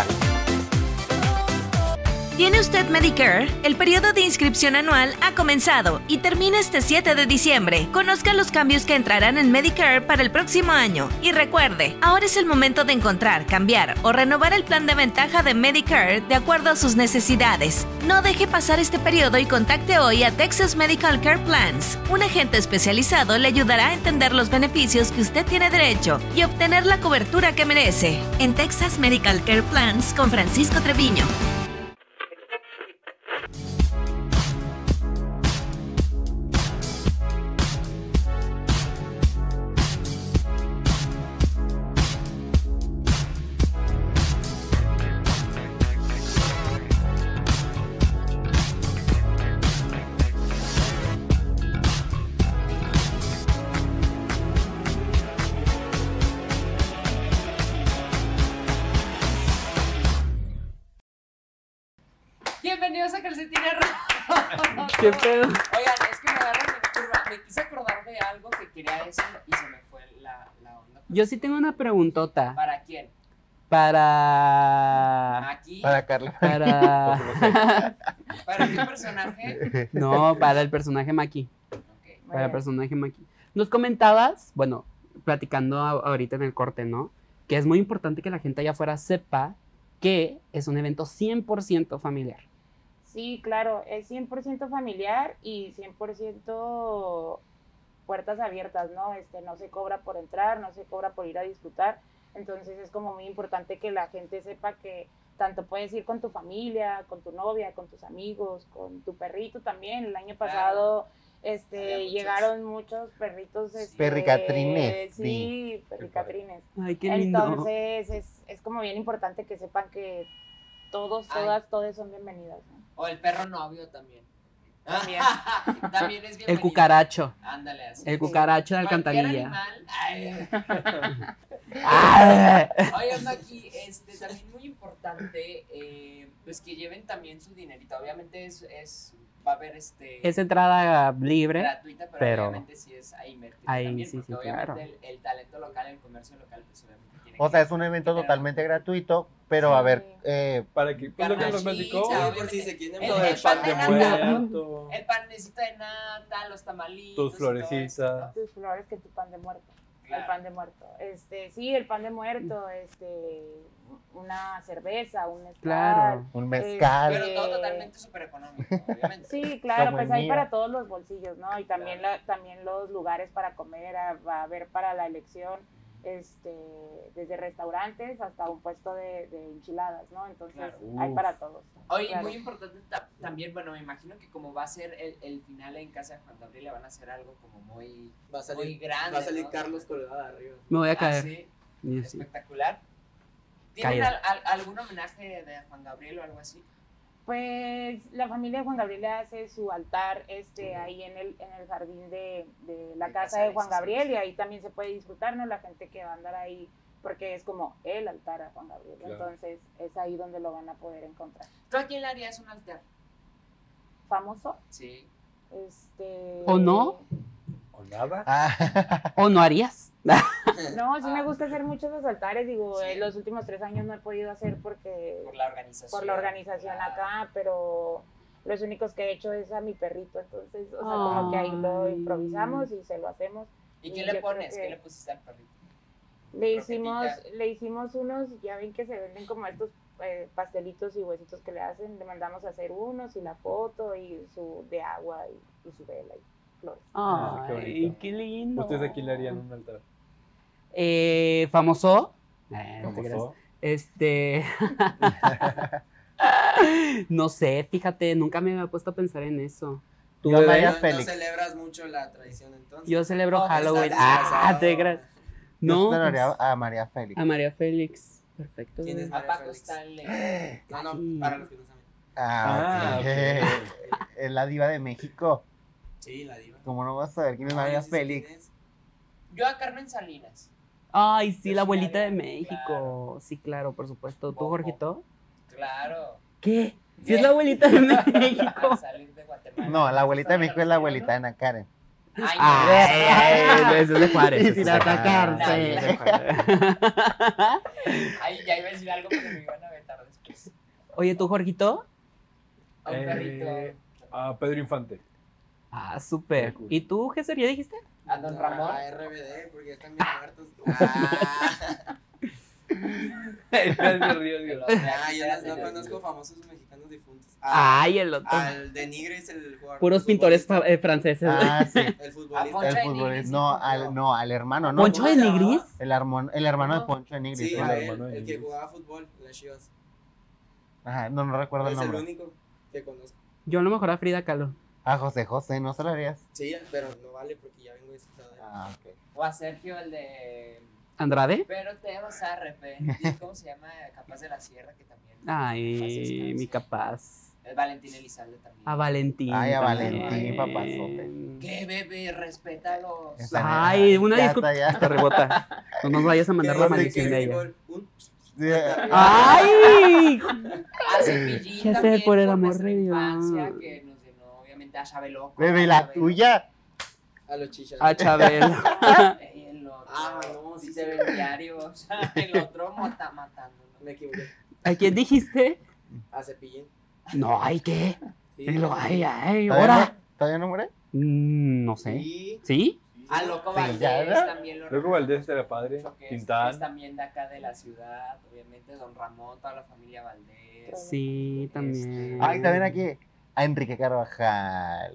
¿Tiene usted Medicare? El periodo de inscripción anual ha comenzado y termina este siete de diciembre. Conozca los cambios que entrarán en Medicare para el próximo año. Y recuerde, ahora es el momento de encontrar, cambiar o renovar el plan de ventaja de Medicare de acuerdo a sus necesidades. No deje pasar este periodo y contacte hoy a Texas Medical Care Plans. Un agente especializado le ayudará a entender los beneficios que usted tiene derecho y obtener la cobertura que merece. En Texas Medical Care Plans con Francisco Treviño. Bienvenidos a Calcetines Rotos. ¿Qué pedo? Oigan, es que me agarran en curva. Me quise acordar de algo que quería decir y se me fue la, la onda. Yo sí tengo una preguntota. ¿Para quién? Para... Aquí. Para Carla. Para... ¿Para qué personaje? No, para el personaje Maki. Okay. Para el personaje Maki. Nos comentabas, bueno, platicando a- ahorita en el corte, ¿no? Que es muy importante que la gente allá afuera sepa que es un evento cien por ciento familiar. Sí, claro, es cien por ciento familiar y cien por ciento puertas abiertas, ¿no? Este, no se cobra por entrar, no se cobra por ir a disfrutar, entonces es como muy importante que la gente sepa que tanto puedes ir con tu familia, con tu novia, con tus amigos, con tu perrito también. El año pasado este, Había muchos. llegaron muchos perritos. Este, Perricatrines, Sí, sí. perricatrines. Ay, qué lindo. Entonces es, es como bien importante que sepan que todos, Ay. todas, todos son bienvenidos, ¿no? O el perro novio también. También. También es bienvenido. El cucaracho. Ándale, así. El cucaracho de Cualquier alcantarilla. animal. Ay. Ay. Oigan, aquí, este, también muy importante, eh, pues que lleven también su dinerito. Obviamente es, es va a haber este Es entrada libre, gratuita, pero, pero obviamente sí es a invertir ahí también, sí, porque sí, obviamente claro. el, el talento local, el comercio local, pues obviamente tiene O que sea, es un evento generar- totalmente gratuito, pero a ver, eh, Para que, pues lo que nos platicó, Carnachita, por si se quieren el, lo el del pan pan de de nata, muerto, el panecito de nata, los tamalitos, tus y todo eso, florecitas. Tus flores que tu pan de muerto. Claro. El pan de muerto. Este, sí, el pan de muerto, este, una cerveza, un mezcal. Claro. un mezcal. Pero todo totalmente súper económico, obviamente. Sí, claro, Como pues el hay mío. para todos los bolsillos, ¿no? Y también la, también los lugares para comer, ah, va a haber para la elección, este, desde restaurantes hasta un puesto de, de enchiladas, ¿no? Entonces Claro. hay Uf. para todos. Oye, Claro. muy importante ta- también, bueno, me imagino que como va a ser el, el final en casa de Juan Gabriel, le van a hacer algo como muy, Va a salir, muy grande. va a salir ¿no? Carlos colgado de arriba. Me voy a Ah, caer. sí, Y sí. espectacular. ¿Tienen Caída. al- al- algún homenaje de Juan Gabriel o algo así? Pues la familia de Juan Gabriel le hace su altar este, ahí en el, en el jardín de, de la De casa Casa de de Juan Jesús. Gabriel, y ahí también se puede disfrutar, ¿no? La gente que va a andar ahí, porque es como el altar a Juan Gabriel. Claro. Entonces es ahí donde lo van a poder encontrar. ¿Tú a quién le harías un altar? Famoso. Sí. Este, ¿O no? ¿O nada? Ah, ¿O no harías? No, sí me gusta hacer muchos los altares, digo, Sí. en los últimos tres años no he podido hacer porque Por la organización. por la organización Claro. acá, pero los únicos que he hecho es a mi perrito, entonces, o sea, como que ahí lo Ay. improvisamos y se lo hacemos. ¿Y Y qué yo le creo pones? que- ¿Qué le pusiste al perrito? Le hicimos, Croquetita. le hicimos unos, ya ven que se venden como estos eh, pastelitos y huesitos que le hacen, le mandamos a hacer unos y la foto y su de agua y, y su vela y flores. Ah, qué Ay, bonito. qué lindo. ¿Ustedes aquí le harían un altar? Eh, ¿Famoso? Eh, no te creas. ¿Famoso? Este... no sé, fíjate, nunca me había puesto a pensar en eso. ¿Tú, Yo, bebé? María No, Félix. no celebras mucho la tradición entonces. Yo celebro No, Halloween. estás Ah, disfrazado. te creas. yo No, esperaría pues, a María Félix. a María Félix. perfecto. ¿Quién es A María Paco Félix? Stanley. No, no, Sí. para los que no saben. Ah, Ah, ok. ok. Es la diva de México. Sí, la diva. ¿Cómo no vas a saber quién es No, María yo sí sé quién Félix? es. Yo a Carmen Salinas. Ay, sí, Yo la sí abuelita la de vi, México. claro. Sí, claro, por supuesto. ¿Tú, Bobo. Jorgito? Claro. ¿Qué? ¿Sí ¿Qué? es la abuelita de México? Al salir de Guatemala. No, la abuelita de ¿Están México es la conociendo? abuelita de Ana Karen. Ay, Ay, no. eso es de Juárez. Y eso sin es de Juárez. atacarse. Sí, es de Juárez. Ay, ya iba a decir algo, pero me iban a vetar después. Oye, ¿tú, Jorgito? A un Eh, perrito. a Pedro Infante. Ah, súper. Muy cool. ¿Y tú, Jesús, ya dijiste? A Don Ramón. A R B D, porque ya están bien muertos. Ah, ah, yo no, no conozco famosos mexicanos difuntos. Ah, Ay, el otro. Al de Nigris, el jugador. Puros el pintores fa- futbolista. eh, franceses. Ah, sí. El futbolista. Poncho El de futbolista. Nigris, No, sí, al, no, al hermano, ¿no? ¿Poncho de ¿Cómo se llamaba? Nigris? El, hermano, el hermano de ¿Cómo? Poncho de Nigris. Sí, el a hermano. hermano él, de el que Nigris. jugaba fútbol en las Chivas. Ajá, no, no recuerdo el Es el nombre. único que conozco. Yo a lo mejor a Frida Kahlo. Ah, José José, ¿no se lo harías? Sí, pero no vale porque ya vengo disfrutado de él. Ah, ok. O a Sergio, el de. ¿Andrade? Pero te vas a arrepentir. ¿Cómo se llama? Capaz de la Sierra, que también. Ay, mi capaz. Es Valentín Elizalde también. A Valentín. Ay, a también. Valentín, papazote. ¿Qué, bebé? Respétalos. Esa- Ay, una Ya disculpa. está, ya. Hasta rebota. No nos vayas a mandar ¿Qué la dice? maldición ¿Qué de dice? ella. Un- Sí. ¡Ay! A Cepillín Ya sé, también, por el por amor nuestra de Dios. infancia, que nos llenó, obviamente, a Chabelo. Bebé, la tuya. A los chichas. A Chabelo. Ey, el otro. Ah, no, sí sí se se ve ve. diario. O sea, el otro mata, matándonos. Me equivoqué. ¿A quién dijiste? A Cepillín. No, ay, ¿qué? Sí, Lo, ay, ay, ¿Todavía ahora. no, ¿Todavía no muere? Mm, no sé. Sí. ¿Sí? A Loco Sí, Valdés ya, ¿verdad? también lo Luego Valdés era padre. mucho, que es, Tintán. es también de acá de la ciudad, obviamente, Don Ramón, toda la familia Valdés. Sí, también. Este, Ay, también aquí. A Enrique Carvajal.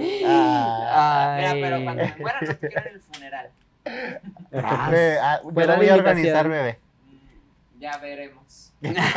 Ah. Ah. Mira, Ay. pero cuando me muera no te quiero en el funeral. Ah, Bebé, ah, yo fuera lo voy de a invitación. organizar, bebé. Mm, Ya veremos.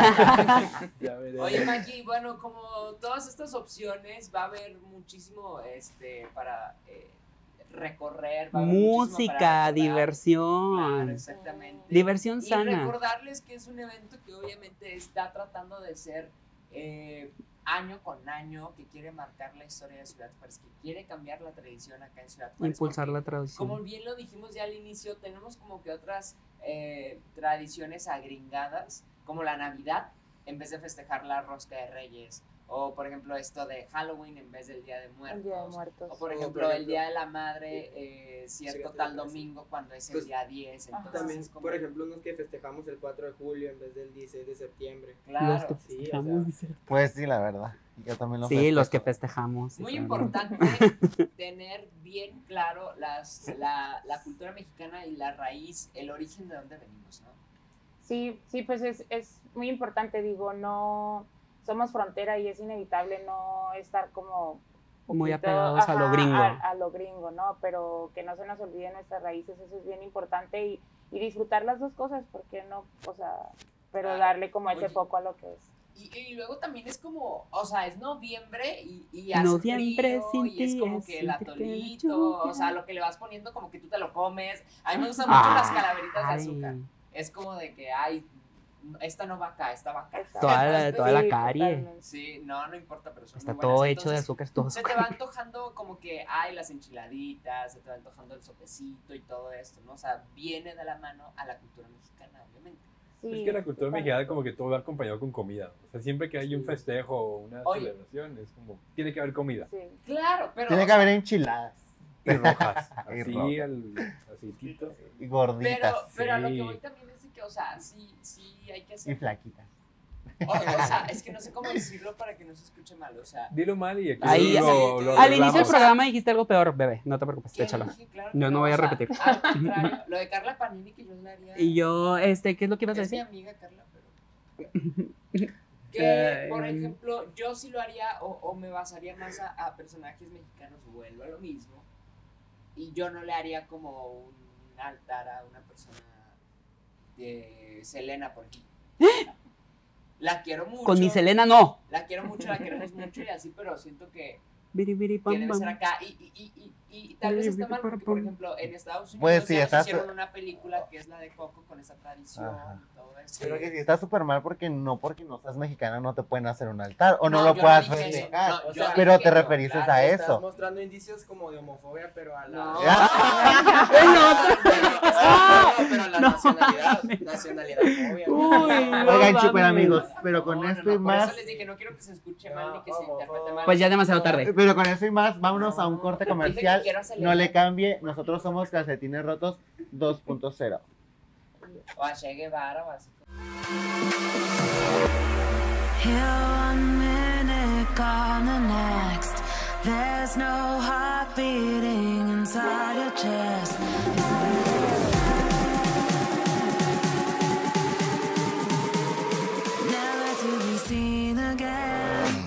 Ya veré. Oye, Maki, bueno, como todas estas opciones, va a haber muchísimo este, para eh, recorrer. Va a haber muchísimo Música, para recordar. diversión. Claro, exactamente. Diversión Y sana. recordarles que es un evento que obviamente está tratando de ser eh, año con año, que quiere marcar la historia de Ciudad Juárez, que quiere cambiar la tradición acá en Ciudad Juárez. Impulsar porque, la traducción. como bien lo dijimos ya al inicio, tenemos como que otras eh, tradiciones agringadas, como la Navidad, en vez de festejar la Rosca de Reyes, o por ejemplo esto de Halloween en vez del Día de Muertos, El Día de Muertos. o por O, ejemplo, por el ejemplo, Día de la Madre, eh, cierto sí, tal sí. domingo cuando es el Pues, día diez, entonces También, es como, por ejemplo, unos que festejamos el cuatro de julio en vez del dieciséis de septiembre. Los claro, que sí, o festejamos, sea. dice. Pues sí, la verdad. Yo también lo Sí, festejo. los que festejamos. sí, muy claro. importante tener bien claro las, la, la cultura mexicana y la raíz, el origen de dónde venimos, ¿no? Sí, sí, pues es, es muy importante, digo, no somos frontera y es inevitable no estar como Muy poquito, apegados a lo ajá, gringo. A, a lo gringo, ¿no? Pero que no se nos olviden nuestras raíces, eso es bien importante y, y disfrutar las dos cosas, porque no, o sea, pero Claro. darle como ese Oye. foco a lo que es. Y, y luego también es como, o sea, es noviembre y, y hace Noviembre frío sin y es ti como es que el sentir que la atolito, lluvia- o sea, lo que le vas poniendo como que tú te lo comes. A mí me gustan mucho las Ay. calaveritas de azúcar. Es como de que, ay, esta no va acá, esta va acá. Exacto. Toda la, toda la Sí, carie. totalmente. Sí, no, no importa, pero son Está muy todo buenas. hecho de Entonces, azúcar, todo se te azúcar. va antojando como que, ay, las enchiladitas, se te va antojando el sopecito y todo esto, ¿no? O sea, viene de la mano a la cultura mexicana, obviamente. Sí, Es que la cultura total. mexicana como que todo va acompañado con comida. O sea, siempre que hay un Sí. festejo o una Oye. celebración, es como, tiene que haber comida. Sí. Claro, pero... Tiene o que sea, haber enchiladas. Y rojas. Y Así, rojas. al aceitito. Y gorditas. Pero, pero a lo que Sí. voy también es de que, o sea, sí, sí hay que Y hacer... flaquitas. O, o sea, es que no sé cómo decirlo para que no se escuche mal, o sea... Dilo mal y aquí Ahí, lo, lo Al inicio del arreglamos. programa dijiste algo peor, bebé. No te preocupes, ¿Qué échalo. dije? Claro que Yo no voy a o sea, repetir. Al contrario, lo de Carla Panini que yo le haría... Y yo, este, ¿qué es lo que ibas a Es mi decir? amiga Carla, pero... Que, Ay. por ejemplo, yo sí lo haría o, o me basaría más a, a personajes mexicanos, vuelvo a lo mismo. Y yo no le haría como un altar a una persona de Selena, por ejemplo. La quiero mucho. Con mi Selena no. La quiero mucho, la queremos mucho y así, pero siento que Biri, biri, pam, tiene que ser pam. acá. Y, y, y, y, y tal vez está mal porque, por ejemplo, en Estados Unidos Pues sí, ya estás- hicieron una película que es la de Coco con esa tradición Ajá. y todo eso. Creo que sí está súper mal porque no porque no seas mexicana no te pueden hacer un altar o no, No, lo yo puedas no dije eso. festejar. No, o yo sea, pero dije te que no, referiste claro, a Estás eso. mostrando indicios como de homofobia, pero a la... No. Ya. El otro. No, pero la No, nacionalidad, mames. nacionalidad fobia. Uy, no Oigan, mames. super amigos, pero con No, no, esto no, y por más, eso les dije, no quiero que se escuche mal No, ni que se homofóbico. interprete mal. Pues ya demasiado tarde. pero con eso y más, vámonos a un corte Dije que comercial. quiero acelerar. No le cambie, nosotros somos Calcetines Rotos dos punto cero. O a Che Guevara o así. Here one minute, gone the next. There's no heart beating inside your chest. Never to be seen again.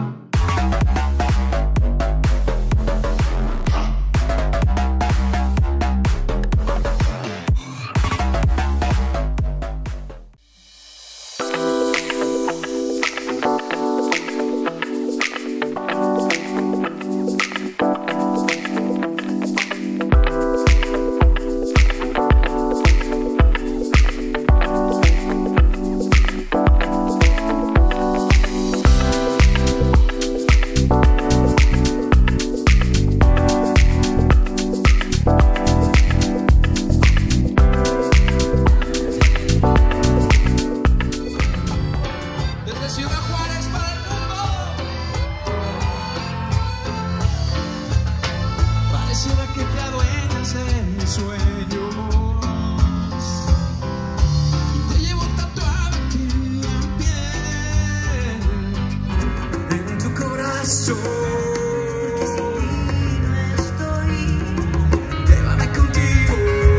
Desde Ciudad Juárez para el mundo. Pareciera que te adueñas de mis sueños y te llevo tatuado aquí en piel en tu corazón. Llévame contigo.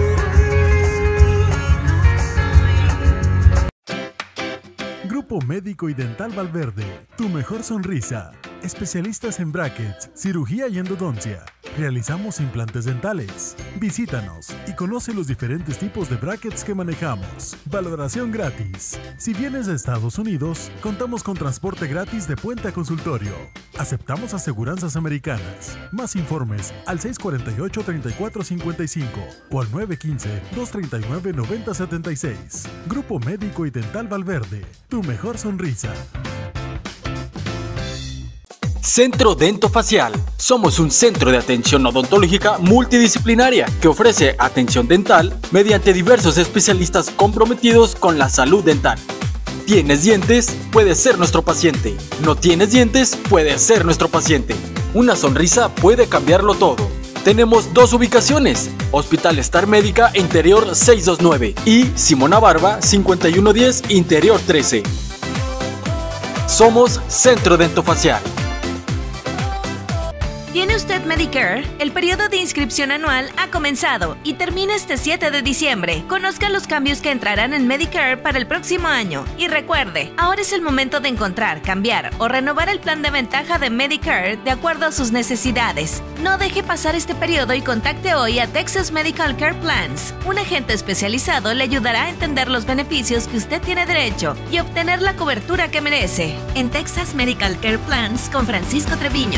Grupo Médico y Dental Valverde, tu mejor sonrisa. Especialistas en brackets, cirugía y endodoncia. Realizamos implantes dentales. Visítanos y conoce los diferentes tipos de brackets que manejamos. Valoración gratis. Si vienes de Estados Unidos, contamos con transporte gratis de puente a consultorio. Aceptamos aseguranzas americanas. Más informes al seis cuatro ocho, tres cuatro cinco cinco o al nueve uno cinco, dos tres nueve, nueve cero siete seis. Grupo Médico y Dental Valverde, tu mejor sonrisa. Centro Dentofacial. Somos un centro de atención odontológica multidisciplinaria que ofrece atención dental mediante diversos especialistas comprometidos con la salud dental. ¿Tienes dientes? Puedes ser nuestro paciente. ¿No tienes dientes? Puedes ser nuestro paciente. Una sonrisa puede cambiarlo todo. Tenemos dos ubicaciones, Hospital Star Médica Interior seiscientos veintinueve y Simona Barba cincuenta y uno diez Interior trece. Somos Centro Dentofacial. ¿Tiene usted Medicare? El periodo de inscripción anual ha comenzado y termina este siete de diciembre. Conozca los cambios que entrarán en Medicare para el próximo año. Y recuerde, ahora es el momento de encontrar, cambiar o renovar el plan de ventaja de Medicare de acuerdo a sus necesidades. No deje pasar este periodo y contacte hoy a Texas Medical Care Plans. Un agente especializado le ayudará a entender los beneficios que usted tiene derecho y obtener la cobertura que merece. En Texas Medical Care Plans con Francisco Treviño.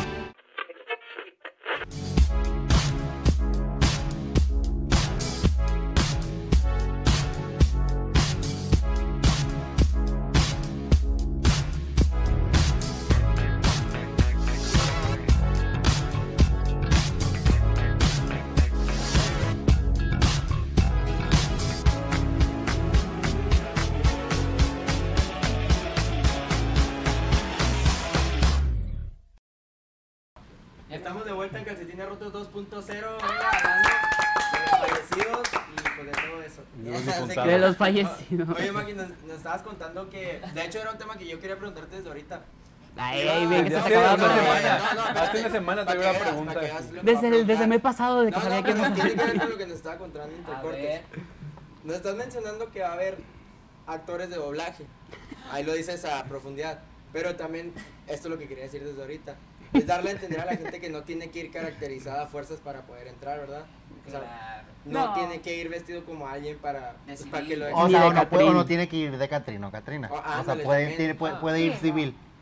Estamos de vuelta en Calcetines Rotos dos punto cero, venga, hablando de los fallecidos y pues de todo eso. Yo ni Así contaba. que- De los fallecidos. Oye, Maki, nos, nos estabas contando que, de hecho era un tema que yo quería preguntarte desde ahorita. Ay, No, bien que Ya se hace te acaba una de semana, perder. No, no, hace espérate, una semana para te que iba a veas, para que preguntar. veas lo que Desde voy a el, desde el preguntar. mes pasado de que No, sabía no, que pero no. tiene que ver con lo que nos estaba contando entre A cortes. ver. Nos estás mencionando que va a haber actores de doblaje. Ahí lo dices a profundidad. Pero también, esto es lo que quería decir desde ahorita. Es darle a entender a la gente que no tiene que ir caracterizada a fuerzas para poder entrar, ¿verdad? O sea, Claro. no, No. tiene que ir vestido como alguien para, pues, Civil. para que lo O Ni sea, de o no, puede, o Catrín. no tiene que ir de Catrina o Catrina. Oh, O sea, ándale, puede, también. tiene- puede, Ah, puede sí, ir no. civil.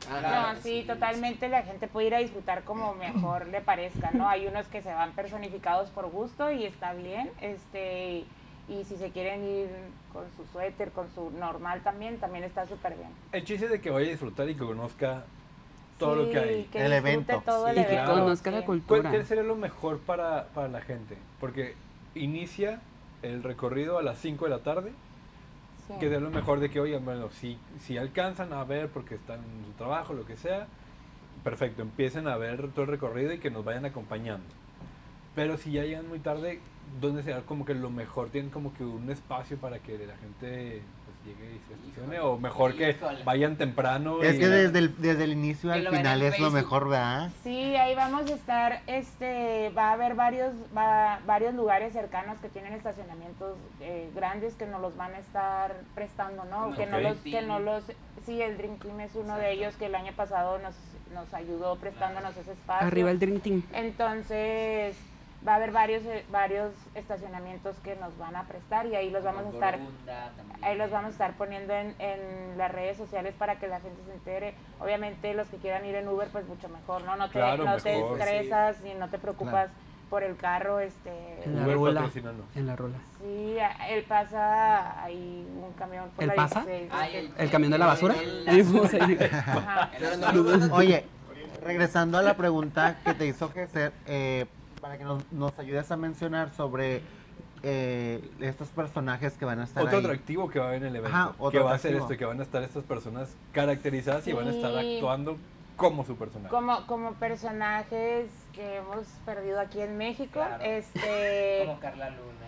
No, sí, totalmente la gente puede ir a disfrutar como mejor le parezca, ¿no? Hay unos que se van personificados por gusto y está bien, este, y si se quieren ir con su suéter, con su normal también, también está súper bien. El chiste es de que vaya a disfrutar y que conozca todo Sí, lo que hay. que El disfrute evento. todo el Y que evento, conozca la sí. cultura. ¿Cuál sería lo mejor para, para la gente? Porque inicia el recorrido a las cinco de la tarde. Sí. Que es lo mejor de que, oigan, bueno, si, si alcanzan a ver porque están en su trabajo, lo que sea, perfecto, empiecen a ver todo el recorrido y que nos vayan acompañando. Pero si ya llegan muy tarde, ¿dónde será como que lo mejor? ¿Tienen como que un espacio para que la gente pues, llegue y se estacione? ¿O mejor que Híjole. vayan temprano? Es y- que desde el, desde el inicio Que al lo vean final en es lo Facebook. mejor, ¿verdad? Sí, ahí vamos a estar, este, va a haber varios, va, varios lugares cercanos que tienen estacionamientos eh, grandes que nos los van a estar prestando, ¿no? Como Que el no Dream los, que Team. no los, sí, el Dream Team es uno de ellos que el año pasado nos, nos ayudó prestándonos ese espacio. Arriba el Dream Team. Entonces va a haber varios, eh, varios estacionamientos que nos van a prestar y ahí los vamos a estar, Borunda también. ahí los vamos a estar poniendo en, en las redes sociales para que la gente se entere. Obviamente los que quieran ir en Uber, pues mucho mejor, ¿no? No te, Claro, no te mejor, estresas ni no te preocupas por el carro, este... En la Uber rola. patrocínanos. En la rola. Sí, a- él pasa ahí un camión por ¿Él la pasa? dieciséis, Ay, este, ¿El camión de la basura? el- Ahí fuimos ahí. ajá. Pero no lo van a- Oye, regresando a la pregunta que te hizo Gesser, eh, para que nos, nos ayudes a mencionar sobre eh, estos personajes que van a estar Otro ahí. atractivo que va a haber en el evento. Ajá, que otro va a ser atractivo. esto, que van a estar estas personas caracterizadas y van a estar Sí. actuando como su personaje. Como, como personajes que hemos perdido aquí en México, Claro. este... Como Carla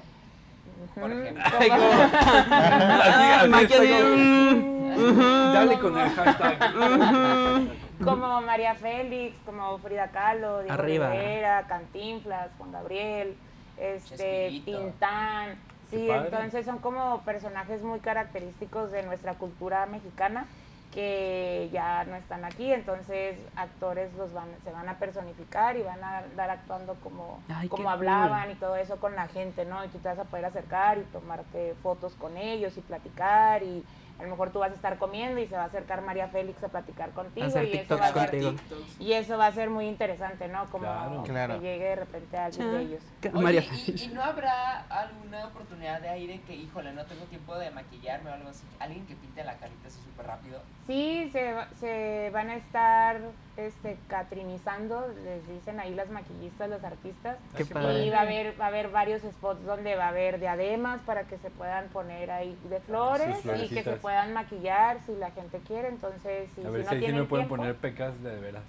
Luna. por ujú, ejemplo. Ay, como- Así, así Maquia está de- como- Ujú. Dale con el hashtag. como María Félix, como Frida Kahlo, Diego Arriba. Rivera, Cantinflas, Juan Gabriel, este, Chespirito. Tintán. Sí, Qué padre. entonces son como personajes muy característicos de nuestra cultura mexicana que ya no están aquí, entonces actores los van, se van a personificar y van a andar actuando como, Ay, como qué hablaban cool. y todo eso con la gente, ¿no? Y tú te vas a poder acercar y tomarte fotos con ellos y platicar y a lo mejor tú vas a estar comiendo y se va a acercar María Félix a platicar contigo Hacer y eso va a TikToks ser contigo. y eso va a ser muy interesante, ¿no? Como Claro. Claro. que llegue de repente alguien de ellos. Que- Oye, María ¿y, y no habrá alguna oportunidad de aire que, híjole, no tengo tiempo de maquillarme o algo así? Alguien que pinte la carita así súper rápido. Sí, se, va- se van a estar este, catrinizando, les dicen ahí las maquillistas, los artistas. Qué Y padre. va a haber, va a haber varios spots donde va a haber diademas para que se puedan poner ahí de flores y que se florecitas. puedan maquillar si la gente quiere. Entonces, si, A si ver no si ahí sí tienen me pueden tiempo, poner pecas de, de veras.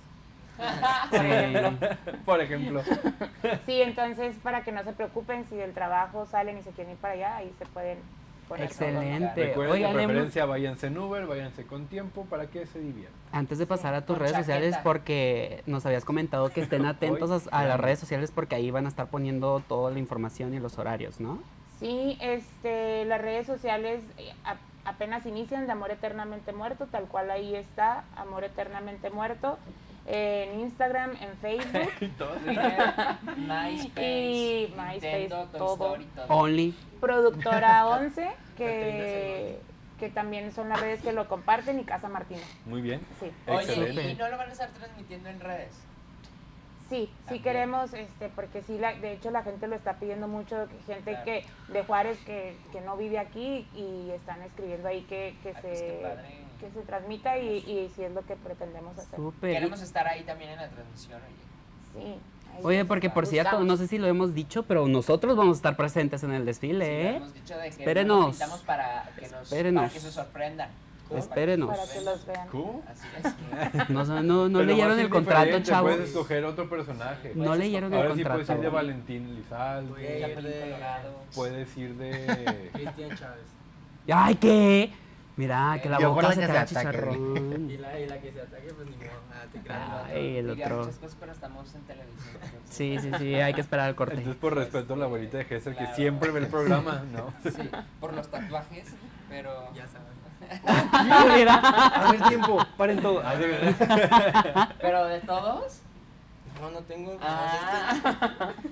Sí. Por ejemplo. sí, entonces para que no se preocupen si del trabajo salen y se quieren ir para allá, ahí se pueden poner todo. Excelente. Recuerden, Oigan, de Emo, preferencia, váyanse en Uber, váyanse con tiempo para que se diviertan. antes de pasar a tus Con redes sociales, chaqueta. porque nos habías comentado que estén atentos a, a las redes sociales porque ahí van a estar poniendo toda la información y los horarios, ¿no? Sí, este, las redes sociales eh, a- apenas inician de Amor Eternamente Muerto, tal cual ahí está, Amor Eternamente Muerto, eh, en Instagram, en Facebook, Twitter, MySpace, Y MySpace, Nintendo, Toy todo. Story, todo. Only. Productora once, Catrinas que, que también son las redes que lo comparten, y Casa Martina. Muy bien. Sí. Oye, Excelente. ¿y no lo van a estar transmitiendo en redes? Sí, sí También. queremos, este, porque sí, la, de hecho la gente lo está pidiendo mucho, que gente Claro. que de Juárez que, que no vive aquí y están escribiendo ahí que, que Ah, pues qué se padre. que se transmita y, y sí es lo que pretendemos hacer. Súper. Queremos estar ahí también en la transmisión, oye. Sí. ahí Oye, porque por cierto, buscamos. no sé si lo hemos dicho, pero nosotros vamos a estar presentes en el desfile, Sí, lo ¿eh? hemos dicho de que Espérenos. nos invitamos para que, nos, Espérenos. para que se sorprendan. Espérenos. Para que los vean. ¿Cómo? Así es que... No, no, no, no Pero leyeron más el es contrato, diferente, chavos. Puedes escoger otro personaje. No Puedes leyeron el Ahora sí contrato. puedes ir de Valentín Elizalde, Voy a ir Chapulín de Colorado. puedes ir de... Cristian Chávez. Ay, ¿qué? Mira, que la Yo por boca la se que te se da ataque. chicharrón. Y la, y la que se ataque, pues ni modo. Ah, te creas, no, Ay, el Diría otro. muchas cosas, pero estamos en televisión. entonces- Sí, sí, sí, hay que esperar el corte. Entonces, por respeto a la abuelita de Gesser, que Claro. siempre ve el programa, ¿no? Sí, por los tatuajes, pero... Ya saben. Mira. A ver, tiempo, paren todo. Ay, de verdad. ¿Pero de todos? No, no tengo. Ah.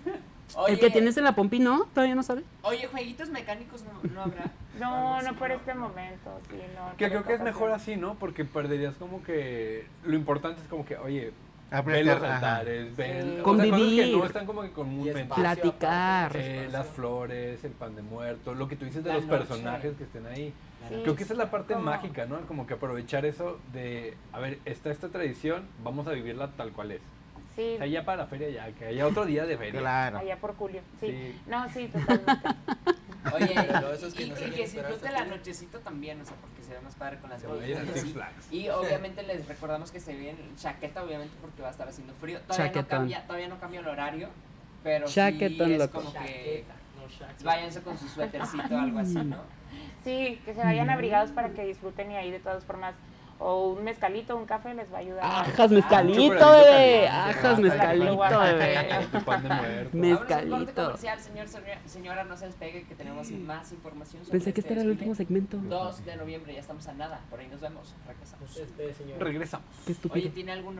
Oye, El que tienes en la pompi, ¿no? ¿Todavía no sabe? Oye, jueguitos mecánicos no, no habrá. No, no por este momento, sí, no. Que por creo esta que es mejor ocasión. así, ¿no? Porque perderías como que... Lo importante es como que, oye, ve Apreciar, los ajá. altares, ven... Sí. o sea, cosas que Convivir. no están como que comúnmente. espacio. Platicar. Eh, las flores, el pan de muerto, lo que tú dices de La los noche. personajes que estén ahí. Sí, Creo que esa es la parte como- mágica, ¿no? Como que aprovechar eso de, a ver, está esta tradición, vamos a vivirla tal cual es. Sí, O sea, ya para la feria, ya, que haya otro día de feria. Claro. allá por Julio. Sí. Sí. No, sí, totalmente. Oye, Pero luego esos que y, no y se que quieren se esperar disfrute hasta la julio. nochecito también, o sea, porque se ve más padre con las Se va a ir a cosas. Six Flags. Y obviamente les recordamos que se viene chaqueta, obviamente, porque va a estar haciendo frío. Todavía no Chaquetón. cambia, todavía no cambia el horario, pero Chaquetón, sí es loco. como que váyanse con su suétercito o algo así, ¿no? Sí, que se vayan abrigados para que disfruten y ahí de todas formas. O un mezcalito, un café les va a ayudar. Ajas, mezcalito, chocolatito bebé. caliente. Ajas, Ah, mezcalito, bebé. Tu pan de muerto. Me- Vamos a un corte Mezcalito. comercial, señor, señora, señora, no se despegue, que tenemos más información sobre Pensé que este era el desfile. último segmento. dos de noviembre, ya estamos a nada, por ahí nos vemos, regresamos. Regresamos. Qué estúpido. Oye, ¿tiene algún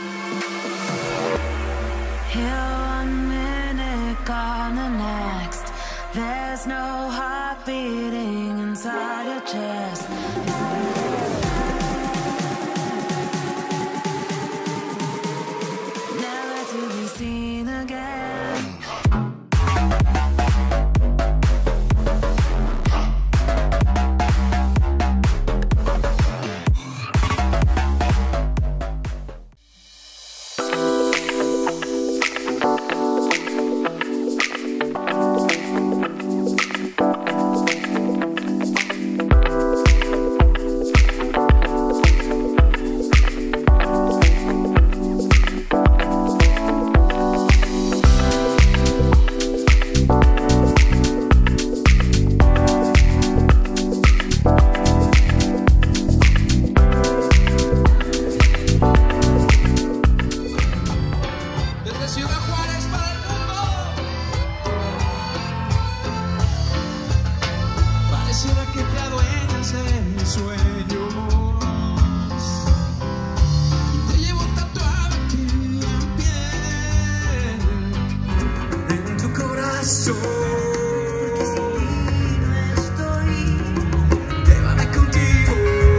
Here one minute, gone the next. There's no heart beating inside your chest. Never to be seen again. Desde Ciudad Juárez para el mundo. Pareciera que te adueñas en mis sueños y te llevo tatuado aquí en piel, en tu corazón. Llévame contigo.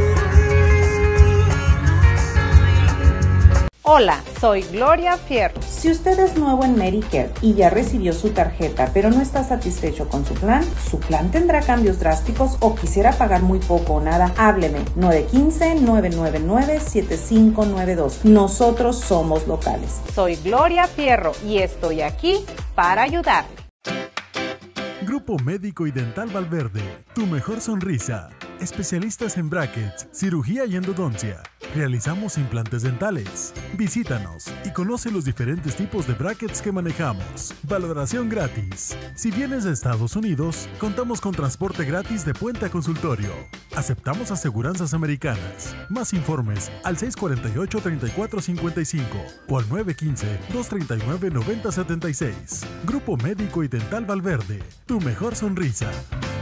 Hola, soy Gloria Fierro. Si usted es nuevo en Medicare y ya recibió su tarjeta, pero no está satisfecho con su plan, su plan tendrá cambios drásticos o quisiera pagar muy poco o nada, hábleme nueve uno cinco, nueve nueve nueve, siete cinco nueve dos. Nosotros somos locales. Soy Gloria Fierro y estoy aquí para ayudarle. Grupo Médico y Dental Valverde, tu mejor sonrisa. Especialistas en brackets, cirugía y endodoncia. Realizamos implantes dentales. Visítanos y conoce los diferentes tipos de brackets que manejamos. Valoración gratis. Si vienes de Estados Unidos, contamos con transporte gratis de puente a consultorio. Aceptamos aseguranzas americanas. Más informes al seis cuatro ocho, tres cuatro cinco cinco o al nueve uno cinco, dos tres nueve, nueve cero siete seis. Grupo Médico y Dental Valverde, tu mejor sonrisa.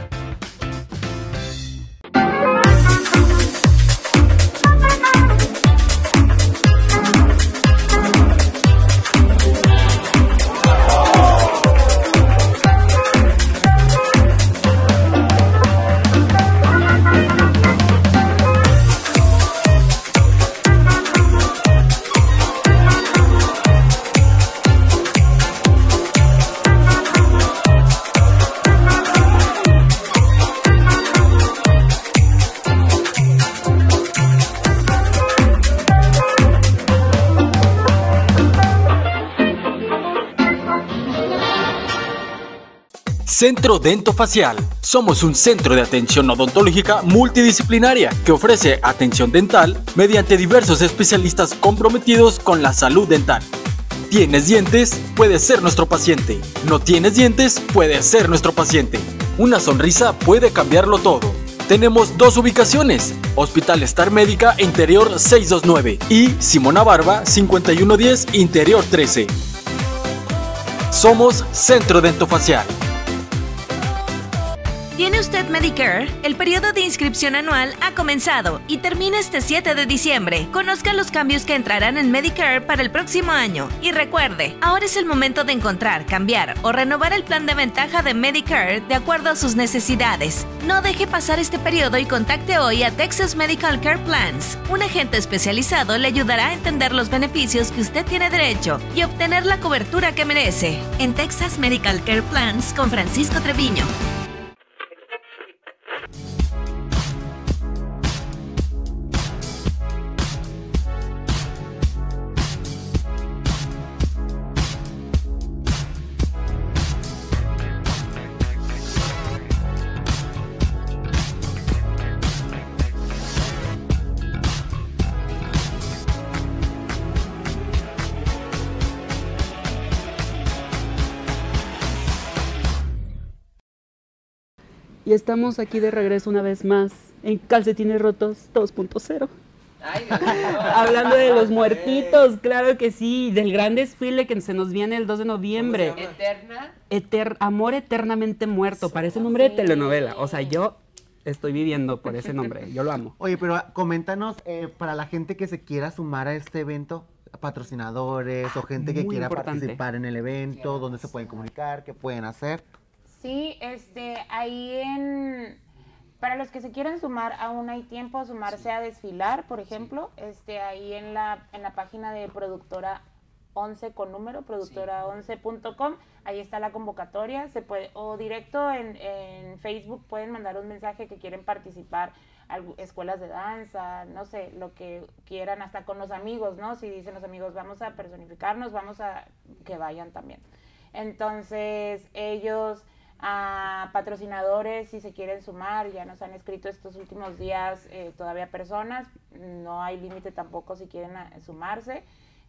Centro Dentofacial. Somos un centro de atención odontológica multidisciplinaria que ofrece atención dental mediante diversos especialistas comprometidos con la salud dental. ¿Tienes dientes? Puedes ser nuestro paciente. ¿No tienes dientes? Puedes ser nuestro paciente. Una sonrisa puede cambiarlo todo. Tenemos dos ubicaciones, Hospital Star Médica Interior seiscientos veintinueve y Simona Barba cincuenta y uno diez Interior trece. Somos Centro Dentofacial. ¿Tiene usted Medicare? El periodo de inscripción anual ha comenzado y termina este siete de diciembre. Conozca los cambios que entrarán en Medicare para el próximo año. Y recuerde, ahora es el momento de encontrar, cambiar o renovar el plan de ventaja de Medicare de acuerdo a sus necesidades. No deje pasar este periodo y contacte hoy a Texas Medical Care Plans. Un agente especializado le ayudará a entender los beneficios que usted tiene derecho y obtener la cobertura que merece. En Texas Medical Care Plans con Francisco Treviño. Y estamos aquí de regreso una vez más en Calcetines Rotos dos punto cero. Ay, Dios mío. Hablando de los muertitos, claro que sí, del gran desfile que se nos viene el dos de noviembre. Eterna. Eter Amor eternamente muerto, parece nombre de telenovela. O sea, yo estoy viviendo por ese nombre, yo lo amo. Oye, pero coméntanos, eh, para la gente que se quiera sumar a este evento, patrocinadores o gente que Muy quiera importante. participar en el evento, dónde se pueden comunicar, qué pueden hacer. Sí, este, ahí en, para los que se quieran sumar, aún hay tiempo, sumarse a desfilar, por ejemplo, este, ahí en la, en la página de productora once con número, productora once punto com, ahí está la convocatoria, se puede, o directo en, en Facebook pueden mandar un mensaje que quieren participar, algu- escuelas de danza, no sé, lo que quieran, hasta con los amigos, ¿no? Si dicen los amigos, vamos a personificarnos, vamos a que vayan también. Entonces, ellos, a patrocinadores, si se quieren sumar, ya nos han escrito estos últimos días eh, todavía personas, no hay límite tampoco si quieren a- sumarse,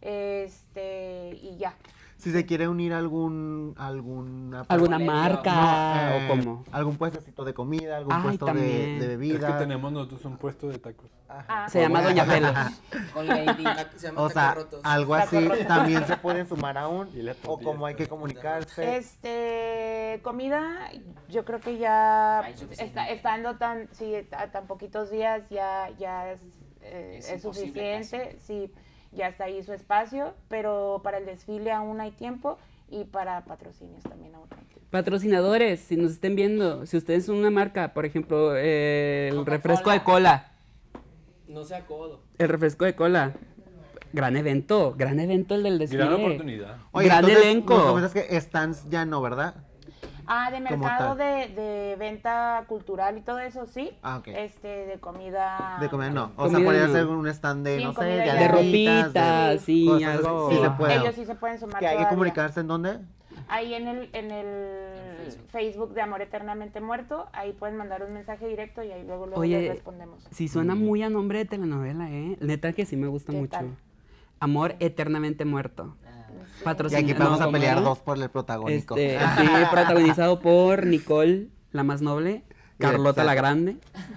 este, y ya. Si se quiere unir a algún, alguna, ¿Alguna marca No, eh, o cómo? algún puestecito de comida, algún Ay, puesto de, también. de Es bebida. que tenemos nosotros un puesto de tacos. Ah, Se llama Doña Pelos. Con Lady. Se llama O sea, Tacos Rotos. algo Tacos así, rotos. también se pueden sumar aún, Y la o cómo hay que comunicarse. Este, comida, yo creo que ya Hay suficiente. está, estando tan, sí, a tan poquitos días ya, ya es, eh, Es es imposible suficiente, sí, ya está ahí su espacio, pero para el desfile aún hay tiempo y para patrocinios también aún hay tiempo. Patrocinadores, si nos estén viendo, si ustedes son una marca, por ejemplo, eh, el Coca-Cola. refresco de cola, No sea codo. el refresco de cola, gran evento, gran evento el del desfile. Gran oportunidad. Oye, gran entonces, elenco. nos comentas que stands ya no, ¿verdad? Ah, de Como mercado tal. de, de venta cultural y todo eso, sí. Ah, ok. Este, de comida. De comida no. O Comida sea, podría no. ser un stand de, Sí, no sé, comida de, ya. De arepitas, ropita, de sí, cosas así. algo. Sí se Sí, puede. ellos sí se pueden sumar Que hay que todavía. comunicarse en dónde. Ahí en el, en el Facebook de Amor Eternamente Muerto, ahí pueden mandar un mensaje directo y ahí luego, luego Oye, les respondemos. Sí, suena muy a nombre de telenovela, ¿eh? Neta que sí me gusta ¿Qué mucho. tal? Amor eternamente muerto. Y Patrocinado. aquí vamos a ¿cómo pelear no? dos por el protagónico. Este, sí, protagonizado por Nicole, la más noble, Carlota la Grande,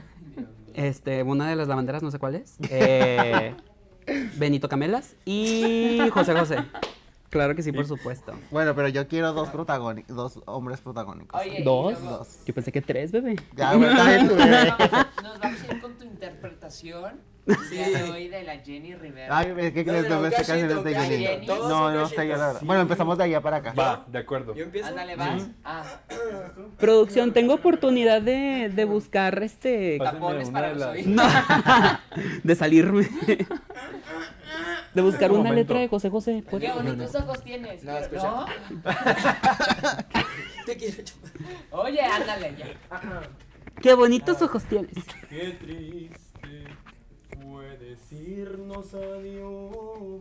este, una de las lavanderas, no sé cuál es, eh, Benito Camelas y José José. Claro que sí, por supuesto. Bueno, pero yo quiero dos protagónicos, dos hombres protagónicos. Oye, y ¿Dos? luego- Dos. Yo pensé que tres, bebé. Ya, bueno, está bien, tú, bebé. Nos vamos a ir con tu interpretación el día de hoy de la Jenny Rivera. Ay, ¿qué crees? No, No, no, me sé cachito, canciones de cachito, Jenny. todos No, son no sé yo la verdad. Sí. Bueno, empezamos de allá para acá. Va, de acuerdo. Yo empiezo. Ándale, vas. Ah, Producción, tengo oportunidad de, de buscar este... Pásenme tapones una para de los las- oídos. de salirme. De buscar Un una momento. letra de José José. ¿puede? Qué bonitos ojos tienes. No, pero- escucha. Te quiero chupar. Oye, ándale ya. Qué bonitos ojos tienes. Qué triste fue decirnos adiós.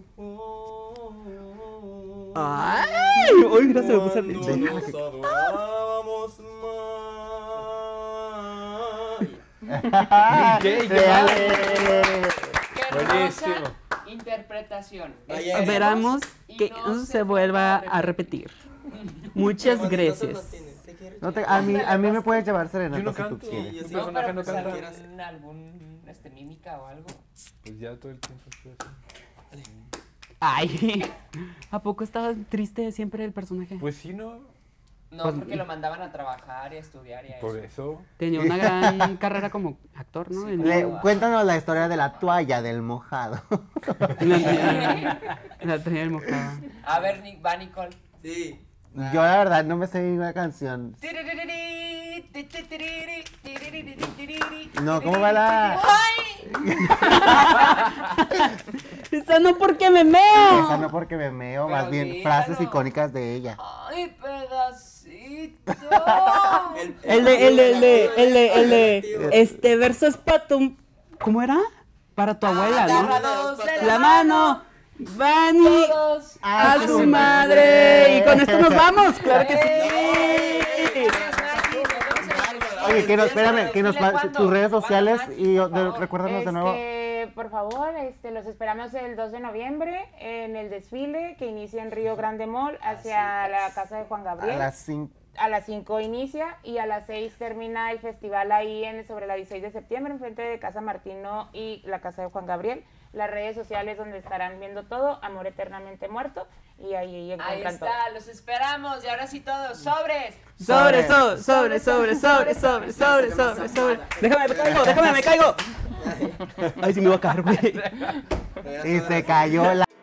Ay, uy, mira, se me puso Cuando el- nos adorábamos más. ¿Qué? ¿Qué Real. Qué Buenísimo. hermosa interpretación. Vaya, Esperamos y que no no se vuelva a repetir. Muchas Qué bonitos ojos gracias. tienes, te quiero No te- chupar. a, mí, a mí me puedes llevar serenata Yo no si tú canto. quieres. Sí, yo Un sí. No, personaje pero no pues canta. algún, algún este, mímica o algo. Pues ya todo el tiempo estoy así. Ay, ¿a poco estaba triste siempre el personaje? Pues sí, ¿no? No, Pues, porque lo mandaban a trabajar y a estudiar y a Por eso. eso. Tenía una gran carrera como actor, ¿no? Sí, En- Le- cuéntanos la historia de la toalla del mojado. La tenía, la tenía el mojado. A ver, Nick, va Nicole. Sí. Yo la verdad no me sé ninguna canción. No, ¿cómo va la...? Esa no porque me meo. Esa no porque me meo, Pero más bien dígalo. frases icónicas de ella. Ay, pedacito. El de, el de, el de, el de, el de, este verso es para tu, ¿cómo era? Para tu abuela, ¿no? Agarrados de La mano, Vani, Todos a su madre. Y con esto nos vamos, claro que sí. Oye, que nos, espérame, que nos ¿Cuándo? pa- tus redes sociales ¿Cuándo, y por de- favor? recuérdanos de nuevo. Este, por favor, este, los esperamos el dos de noviembre en el desfile que inicia en Río Grande Mall hacia la casa de Juan A Gabriel. las cinco. A las cinco inicia y a las seis termina el festival ahí en sobre la dieciséis de septiembre enfrente de Casa Martino y la casa de Juan Gabriel. Las redes sociales donde estarán viendo todo, Amor Eternamente Muerto, y ahí Ahí encuentran todo. está, los esperamos. Y ahora sí todos, sobres. Sobre, so- sobre, sobre, sobre, sobre, sobre, sobre, sobre. Déjame, me caigo, déjame, me caigo. Ay, sí me iba a caer, güey. Y se cayó la...